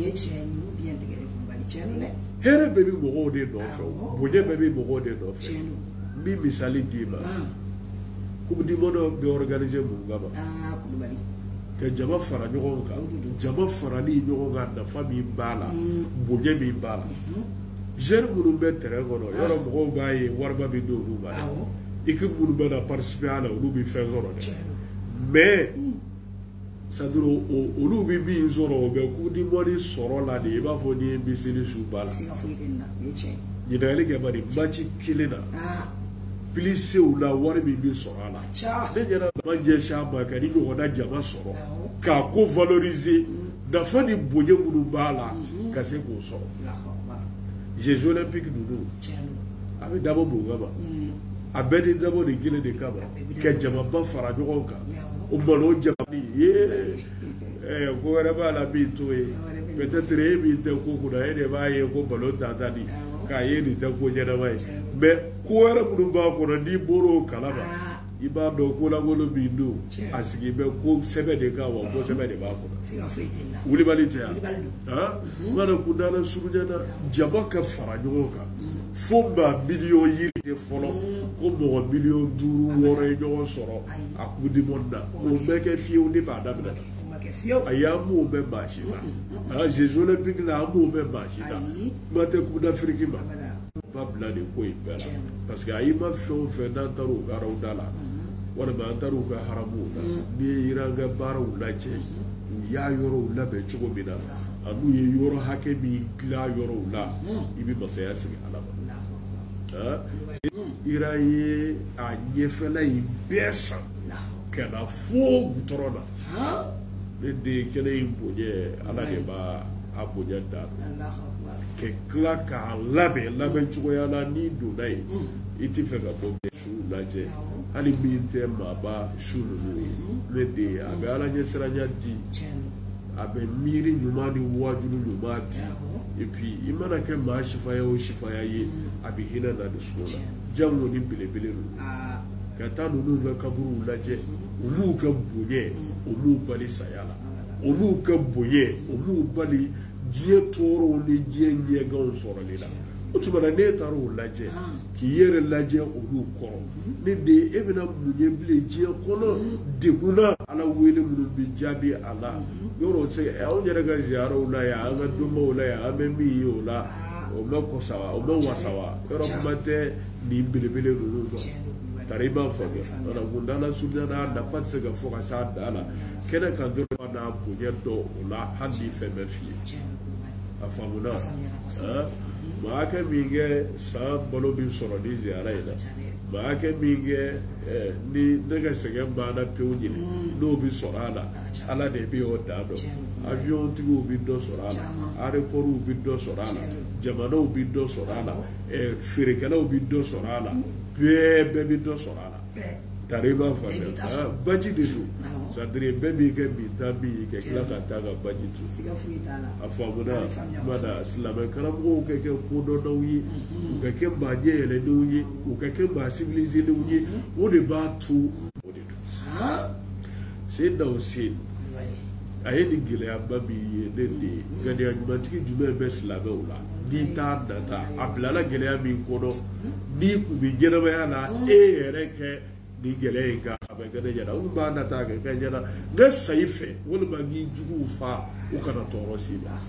hɛrɛ bɛɛ bɛ mɔgɔw de nɔfɛ bonya bɛɛ bɛ mɔgɔw de nɔfɛ n bɛ misali d'i ma coupe du monde bɛ organiser mun kama ka jama fara ɲɔgɔn kan jama farali ɲɔgɔn kan nafa min b'a la bonya min b'a la jeune minnu bɛ terrain kɔnɔ yɔrɔ mɔgɔw b'a ye wariba bɛ d'olu ma dɛ équipe minnu bɛ na participer a la olu bɛ fɛn sɔrɔ dɛ mais c'est-à-dire olu bɛ min sɔrɔ o bɛ coupe du monde sɔrɔ la de i b'a fɔ ni NBC su b'a la ɲininkali kɛ bari match kelen na Pilisew la wari min bɛ sɔrɔ a la ne ɲɛna man jɛ a ma ka ni ɲɔgɔnna jama sɔrɔ k'a ko valoriser nafa ni bonya minnu b'a la ka se k'o sɔrɔ Jeux olympiques ninnu a bɛ dabɔ mun kama a bɛɛ de dabɔ nin kelen de kama ka jamaba fara ɲɔgɔn kan o malo jamani ko wɛrɛ b'a la min t'o ye peut-être e min tɛ ko kunna e de b'a ye ko balo tata di k'a ye nin tɛ ko ɲɛnama ye mais ko wɛrɛ minnu b'a kɔnɔ n'i bɔra o kalama i b'a dɔn ko lankolon min don a sigi bɛ ko sɛbɛn de kan wa ko sɛbɛn de b'a kɔnɔ wulibali tɛ yan mana kundala surunyana jama ka fara ɲɔgɔn kan fo maa miliyɔn yiri tɛ fɔlɔ ko mɔgɔ miliyɔn 5 6 ye ɲɔgɔn sɔrɔ a coupe du monde na o bɛɛ kɛ fiyewu ne b'a daminɛ a y'an m'o bɛɛ maa si la Jeux olympiques la an m'o bɛɛ maa si la kuma tɛ coupe d'Afrique ma ba bila nin ko in bɛɛ la parce que a y'i ma fɛn o fɛn n'an taara o garaw da la walima an taara u ka haramuw la n'i ye yiran ka baaraw lajɛ u y'a yɔrɔw labɛn cogo min na an'u ye yɔrɔ hakɛ min dilan yɔrɔw la i bɛ masaya sigi ala ma ira ye a ɲɛfɛla in bɛɛ san ka na fo gutɔrɔn na ne den kɛnɛ in bonya ala de b'a a bonya da ka tila k'a labɛn cogoya la n'i donna yen i tɛ fɛ ka bɔ su lajɛ hali min tɛ maaba su ninnu ne den a bɛ ala ɲɛsiranya di a bɛ miiri ɲuman ni wajulu ɲuman di et puis i mana kɛ maa sifaya o sifaya ye a bɛ hinɛ na de so la jango ni belebele ninnu ka taa ninnu ka kaburuw lajɛ olu ka bonya olu bali saya la olu ka bonya olu bali diɲɛ tɔɔrɔw ni diɲɛ ɲɛganw sɔrɔli la o tuma na ne taara o lajɛ k'i yɛrɛ lajɛ olu kɔrɔ ne de e bɛna mun ye bilen diɲɛ kɔnɔ degun na ala wele minnu bɛ jaabi a la yɔrɔ se anw yɛrɛ ka ziyaraw la yan an ka donbaw la yan an bɛ min ye o la o bɛ kɔsawa o bɛ wasawa yɔrɔ kuma tɛ nin belebele ninnu dɔn tari i b'a faamuya wala kundala surunyana nafa tɛ se ka fɔ ka s'a dan na kɛnɛ kan dɔrɔn n'a bonya dɔn o la hali ni fɛn bɛ f'i ye a faamuna maa hakɛ min kɛ san balo bɛ sɔrɔ ni ziyara in na maa hakɛ min kɛ ni ne ka sɛgɛn banna pewu ɲini n'o bɛ sɔrɔ a la ala de bɛ o dan dɔn avion tigiw bɛ dɔ sɔrɔ a la aéroports bɛ dɔ sɔrɔ a la jamanaw bɛ dɔ sɔrɔ a la feerekɛlaw bɛ dɔ sɔrɔ a la bɛɛ bɛ dɔ sɔrɔ a la tari b'a faamuya baji de don sadiri bɛɛ b'i kɛ min ta min ka tila ka taa ka baji to a faamuna mana silamɛ karamɔgɔw ka kɛ kodɔnnaw ye u ka kɛ maa ɲɛ yɛlɛnenw ye u ka kɛ maa civilisenenw ye o de b'a to o de don Seydina Hussein a ye nin gɛlɛyaba min ye ne de ŋaniya ɲumantigi jumɛn bɛ silamɛw la n'i t'a nata a bilala gɛlɛya min kɔnɔ n'i kun bɛ ɲɛnamaya la e yɛrɛ kɛ ni gɛlɛya in kan a bɛ kɛ ne ɲɛna u b'a nata kɛ kɛ ɲɛna ne sayi fɛ walima k'i juguw fa u kana tɔɔrɔ s'i ma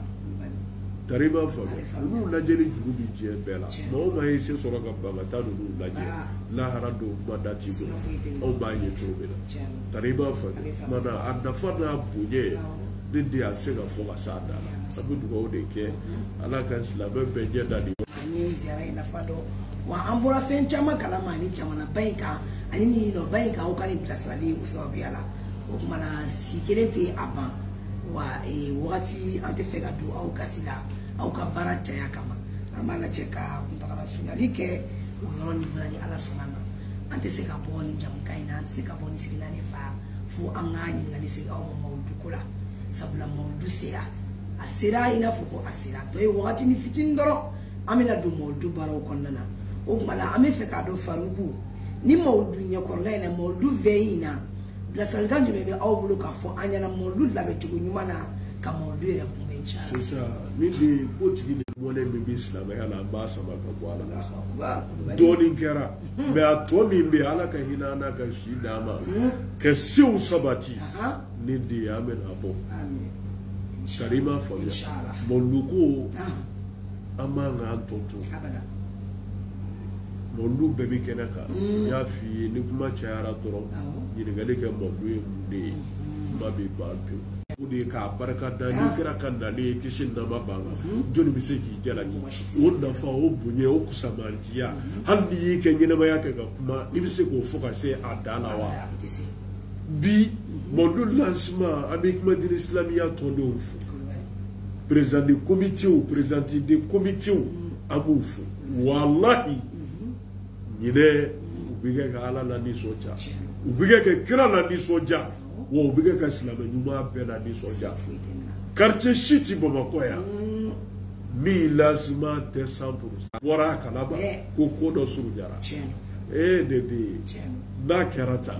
tari b'a faamuya ninnu lajɛli juru bɛ diɲɛ bɛɛ la maa o maa ye se sɔrɔ ka ban ka taa ninnu lajɛ lahara don kuma da t'i bolo anw b'a ye cogo min na tari b'a faamuya mana a nafa n'a bonya ne de a se ka fɔ ka s'a da la an bɛ dugawu de kɛ ala ka silamɛ bɛɛ ɲɛ da nin an ye ziyara in nafa dɔn wa an bɔra fɛn caman kalama ani jamanaba in kan ani nin nɔba in kan aw ka nin bilasirali o sababuya la o kumana si kelen tɛ a ban wa wagati an tɛ fɛ ka don aw gasi la aw ka baara caya kama an b'a lajɛ ka kuntagala sunyali kɛ o yɔrɔ nin fana ni ala sɔnna ma an tɛ se ka bɔ nin jamukan in na an tɛ se ka bɔ nin sigila nin fa fo an ka ɲininkali se aw ma mawudu ko la sabula mawudu sera a sera i n'a fɔ ko a sera tɔ ye wagati ni fitinin dɔrɔn an bɛna don mawudu baaraw kɔnɔna na o tuma la an bɛ fɛ k'a dɔn Faruku ni mawudu ɲɛkɔrɔla in na mawudu veille in na bilasiralikan jumɛn bɛ aw bolo k'a fɔ an ɲɛna mawudu labɛncogo ɲuman na ka mawudu yɛrɛ kunbɛn inchallah. sisan ni de ko tigi ni mɔnɛ min bɛ silamɛya la an b'a sama ka bɔ ala la dɔɔnin kɛra mɛ a tɔ min bɛ ala ka hinɛ n'a ka si d'a ma ka sew sabati ni de an bɛna bɔ kari ma faamuya mawudu ko an man k'an tɔ to mawudu bɛɛ bɛ kɛnɛ kan n y'a f'i ye ni kuma cayara dɔrɔn ɲininkali kɛ mawudu ye mun de ye kuma bɛ ban pewu o de ye k'a barika da n'i kɛra ka nalen ye kisi nama b'a la jɔnni bɛ se k'i jalaki o nafa o bonya o kusamantiya hali n'i y'i kɛ ɲɛnamaya kɛ ka kuma i bɛ se k'o fɔ ka se a dan la wa bi mawudu lancement an bɛ kuma dini silamɛya tɔndenw fo président de comité présidente de comité an b'u fo walahi ɲinɛ u bɛ kɛ ka ala la nisɔndiya u bɛ kɛ ka kira la nisɔndiya wa u bɛ kɛ ka silamɛ ɲuman bɛɛ la nisɔndiya quartier si ti Bamakɔ yan min lancement tɛ 100% bɔra a kalama ko ko dɔ surunjara de bɛ yen n'a kɛra tan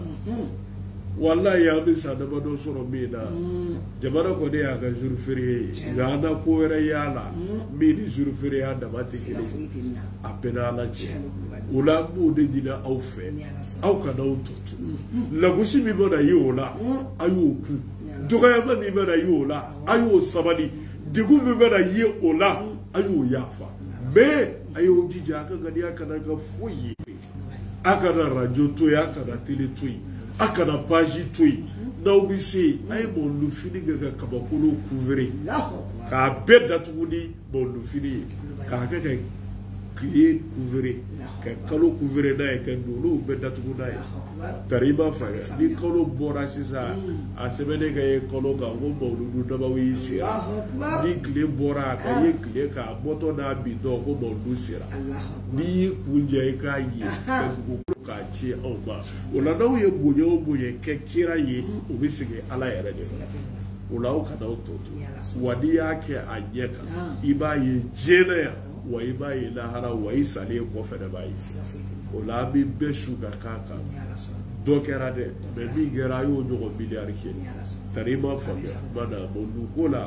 wallahi an bɛ san damadɔ sɔrɔ min na jamana kɔni y'a ka jour férié ye nka an na ko wɛrɛ y'a la min ni jour férié ya dama tɛ kelen a bɛɛ n'ala cɛ o la an b'o de ɲini aw fɛ aw kana aw tɔto lagosi min mana ye o la a y'o kun dɔgɔyama min mana ye o la a y'o sabali degun min mana ye o la a y'o yafa mais a y'o jija a ka ŋaniya kana kɛ foyi ye a kana radio to yen a kana télé to yen a kana page to yen n'aw bɛ se a ye mawuludufini kɛ ka kabakolo couvrir k'a bɛɛ datugu ni mawuludufini ye k'a kɛ ka tile couvrir ka kalo couvrir n'a ye ka dolow bɛɛ datugu n'a ye tari i b'a faamuya ni kalo bɔra sisan a sɛbɛnnen ka ye kalo kan ko mawuludu dabaw y'i sera ni tile bɔra ka ye tile kan a bɔtɔ n'a bin dɔn ko mawuludu sera n'i y'i kun jɛ i k'a ye ka dugukolo k'a ci aw ma o la n'aw ye bonya o bonya kɛ kira ye o bɛ segin ala yɛrɛ de ma o la aw kana aw tɔ to wa n'i y'a kɛ a ɲɛ kan i b'a ye diɲɛ yan wa i b'a ye lahara wa i salen kɔfɛ de b'a ye o la an bɛ bɛɛ su ka kan kan dɔ kɛra dɛ mɛ min kɛra a y'o ɲɔgɔn miliyari kɛ tari i m'a faamuya mana mawuludu ko la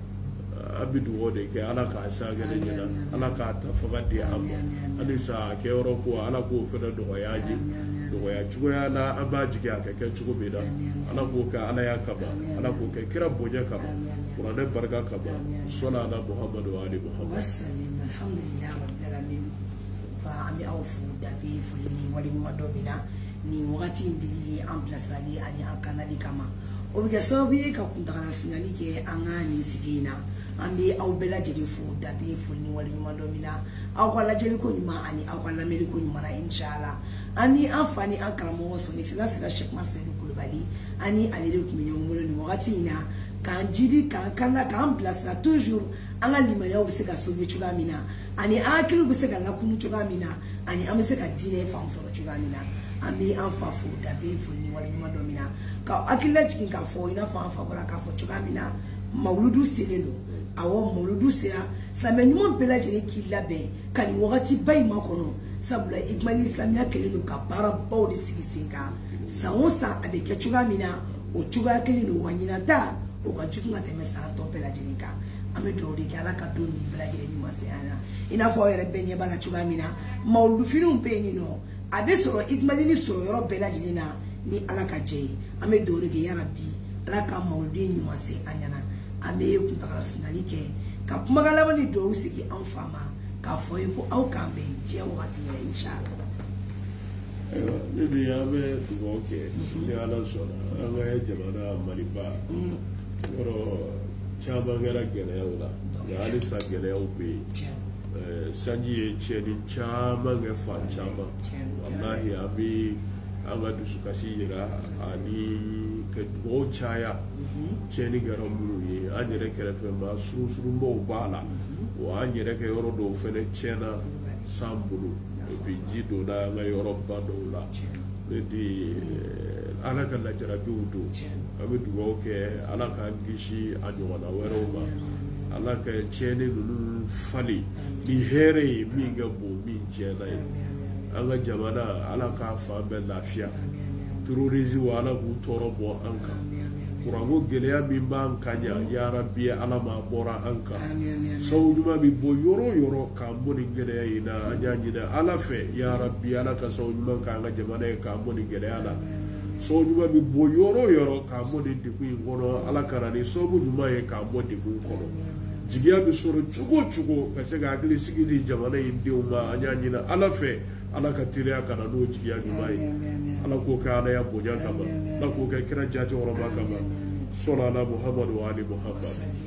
an bɛ dugawu de kɛ ala k'a sangɛnɛ ɲɛna ala k'a ta fanga di an ma halisa a kɛyɔrɔ ko ala k'o fana nɔgɔya an ye nɔgɔya cogoya la an b'a jigin a ka kɛ cogo min na ala k'o kɛ ala y'a kama ala k'o kɛ kira bonya kama kuranɛ barika kama sɔla ala muhamadu wa ali muhamadu alhamdulillah rabbil alamin fa an bɛ aw fo date foli ni waleɲuman dɔ min na nin wagati in dilili an bilasirali ani an kanali kama o bɛ kɛ sababu ye ka kuntagala sunyali kɛ an ka nin sigi in na an bɛ aw bɛɛ lajɛlen fo date foli ni waleɲuman dɔ min na aw ka lajɛli ko ɲuman ani aw ka lamɛnni ko ɲuman na inshallah ani an fa ni an karamɔgɔ sɔnni Sɛgɛsɛgɛ Sheikh Marcel Kulubali ani ale de tun bɛ ɲɔgɔn bolo nin wagati in na k'an jidi k'an kanda k'an bilasira toujours an ka limaniyaw bɛ se ka sauver cogoya min na ani an hakiliw bɛ se ka lakunu cogoya min na ani an bɛ se ka diinɛ faamu sɔrɔ cogoya min na an bɛ an fa fo date foli ni waleɲuman dɔ min na ka hakili lajigin k'a fɔ i n'a fɔ an fa bɔra k'a fɔ cogoya min na mawuludu selen don awɔ mawuludu sera silamɛ ɲuman bɛɛ lajɛlen k'i labɛn ka nin wagati ba in makɔnɔ sabula Ikmali Islamiya kɛlen don ka baarabaw de sigi sen kan san o san a bɛ kɛ cogoya min na o cogoya kelen don wa ɲinata o ka jugu ka tɛmɛ san tɔ bɛɛ lajɛlen kan an bɛ dugawu de kɛ ala ka don ninnu bɛɛ lajɛlen ɲuman se an na i n'a fɔ aw yɛrɛ bɛɛ ɲɛ b'a la cogoya min na mawuludufiniw bɛ yen nɔ a bɛ sɔrɔ Ikmali ni sɔrɔ yɔrɔ bɛɛ lajɛlen na ni ala ka jɛ ye an bɛ dugawu de kɛ yarabi ala ka mawuluden ɲuman se an ɲɛna an bɛ kuntagala sunyali kɛ ka kumakan laban ni dugawu sigi an fa ma k'a fɔ ye ko aw k'an bɛn diɲɛ wagati wɛrɛ inshallah. ne bi an bɛ dugawu kɛ ni ala sɔnna an ka jamana Maliba caman kɛra gɛlɛyaw la nka halisa gɛlɛyaw bɛ yen sanji ye tiɲɛni caman kɛ fan caman walahi an bɛ an ka dusukasi yira ani ka dugawu caya tiɲɛni kɛra minnu ye an yɛrɛ kɛrɛfɛ maa surunsurunbaw b'a la wa an yɛrɛ kɛ yɔrɔ dɔw fɛnɛ tiɲɛna san bolo epi ji donna an ka yɔrɔba dɔw la ne di ala ka lajarabiw don an bɛ dugawu kɛ ala k'an kisi a ɲɔgɔnna wɛrɛw ma ala ka tiɲɛni ninnu falen ni hɛrɛ ye min ka bon min tiɲɛna ye an ka jamana ala k'a fan bɛɛ lafiya terrorisme ala k'u tɔɔrɔ bɔ an kan kuranko gɛlɛya min b'an kan ya yarabi ala ma bɔra an kan sabu ɲuman bɛ bɔ yɔrɔ yɔrɔ k'an bɔ nin gɛlɛya in na an y'a ɲini ala fɛ yarabi ala ka sabu ɲuman k'an ka jamana ye k'an bɔ nin gɛlɛya la sabu ɲuman bɛ bɔ yɔrɔ yɔrɔ k'an bɔ nin degun in kɔnɔ ala ka na ni sabu ɲuman ye k'an bɔ degun kɔnɔ jigiya bɛ sɔrɔ cogo cogo ka se ka hakili sigi di jamana in denw ma an y'a ɲini ala fɛ ala ka teriya ka na n'o jigiya ɲuman ye ala k'o kɛ ala ya bonya kama ala k'o kɛ kira jati wɔrɔma kama sɔlala muhammadu wa ali muhammad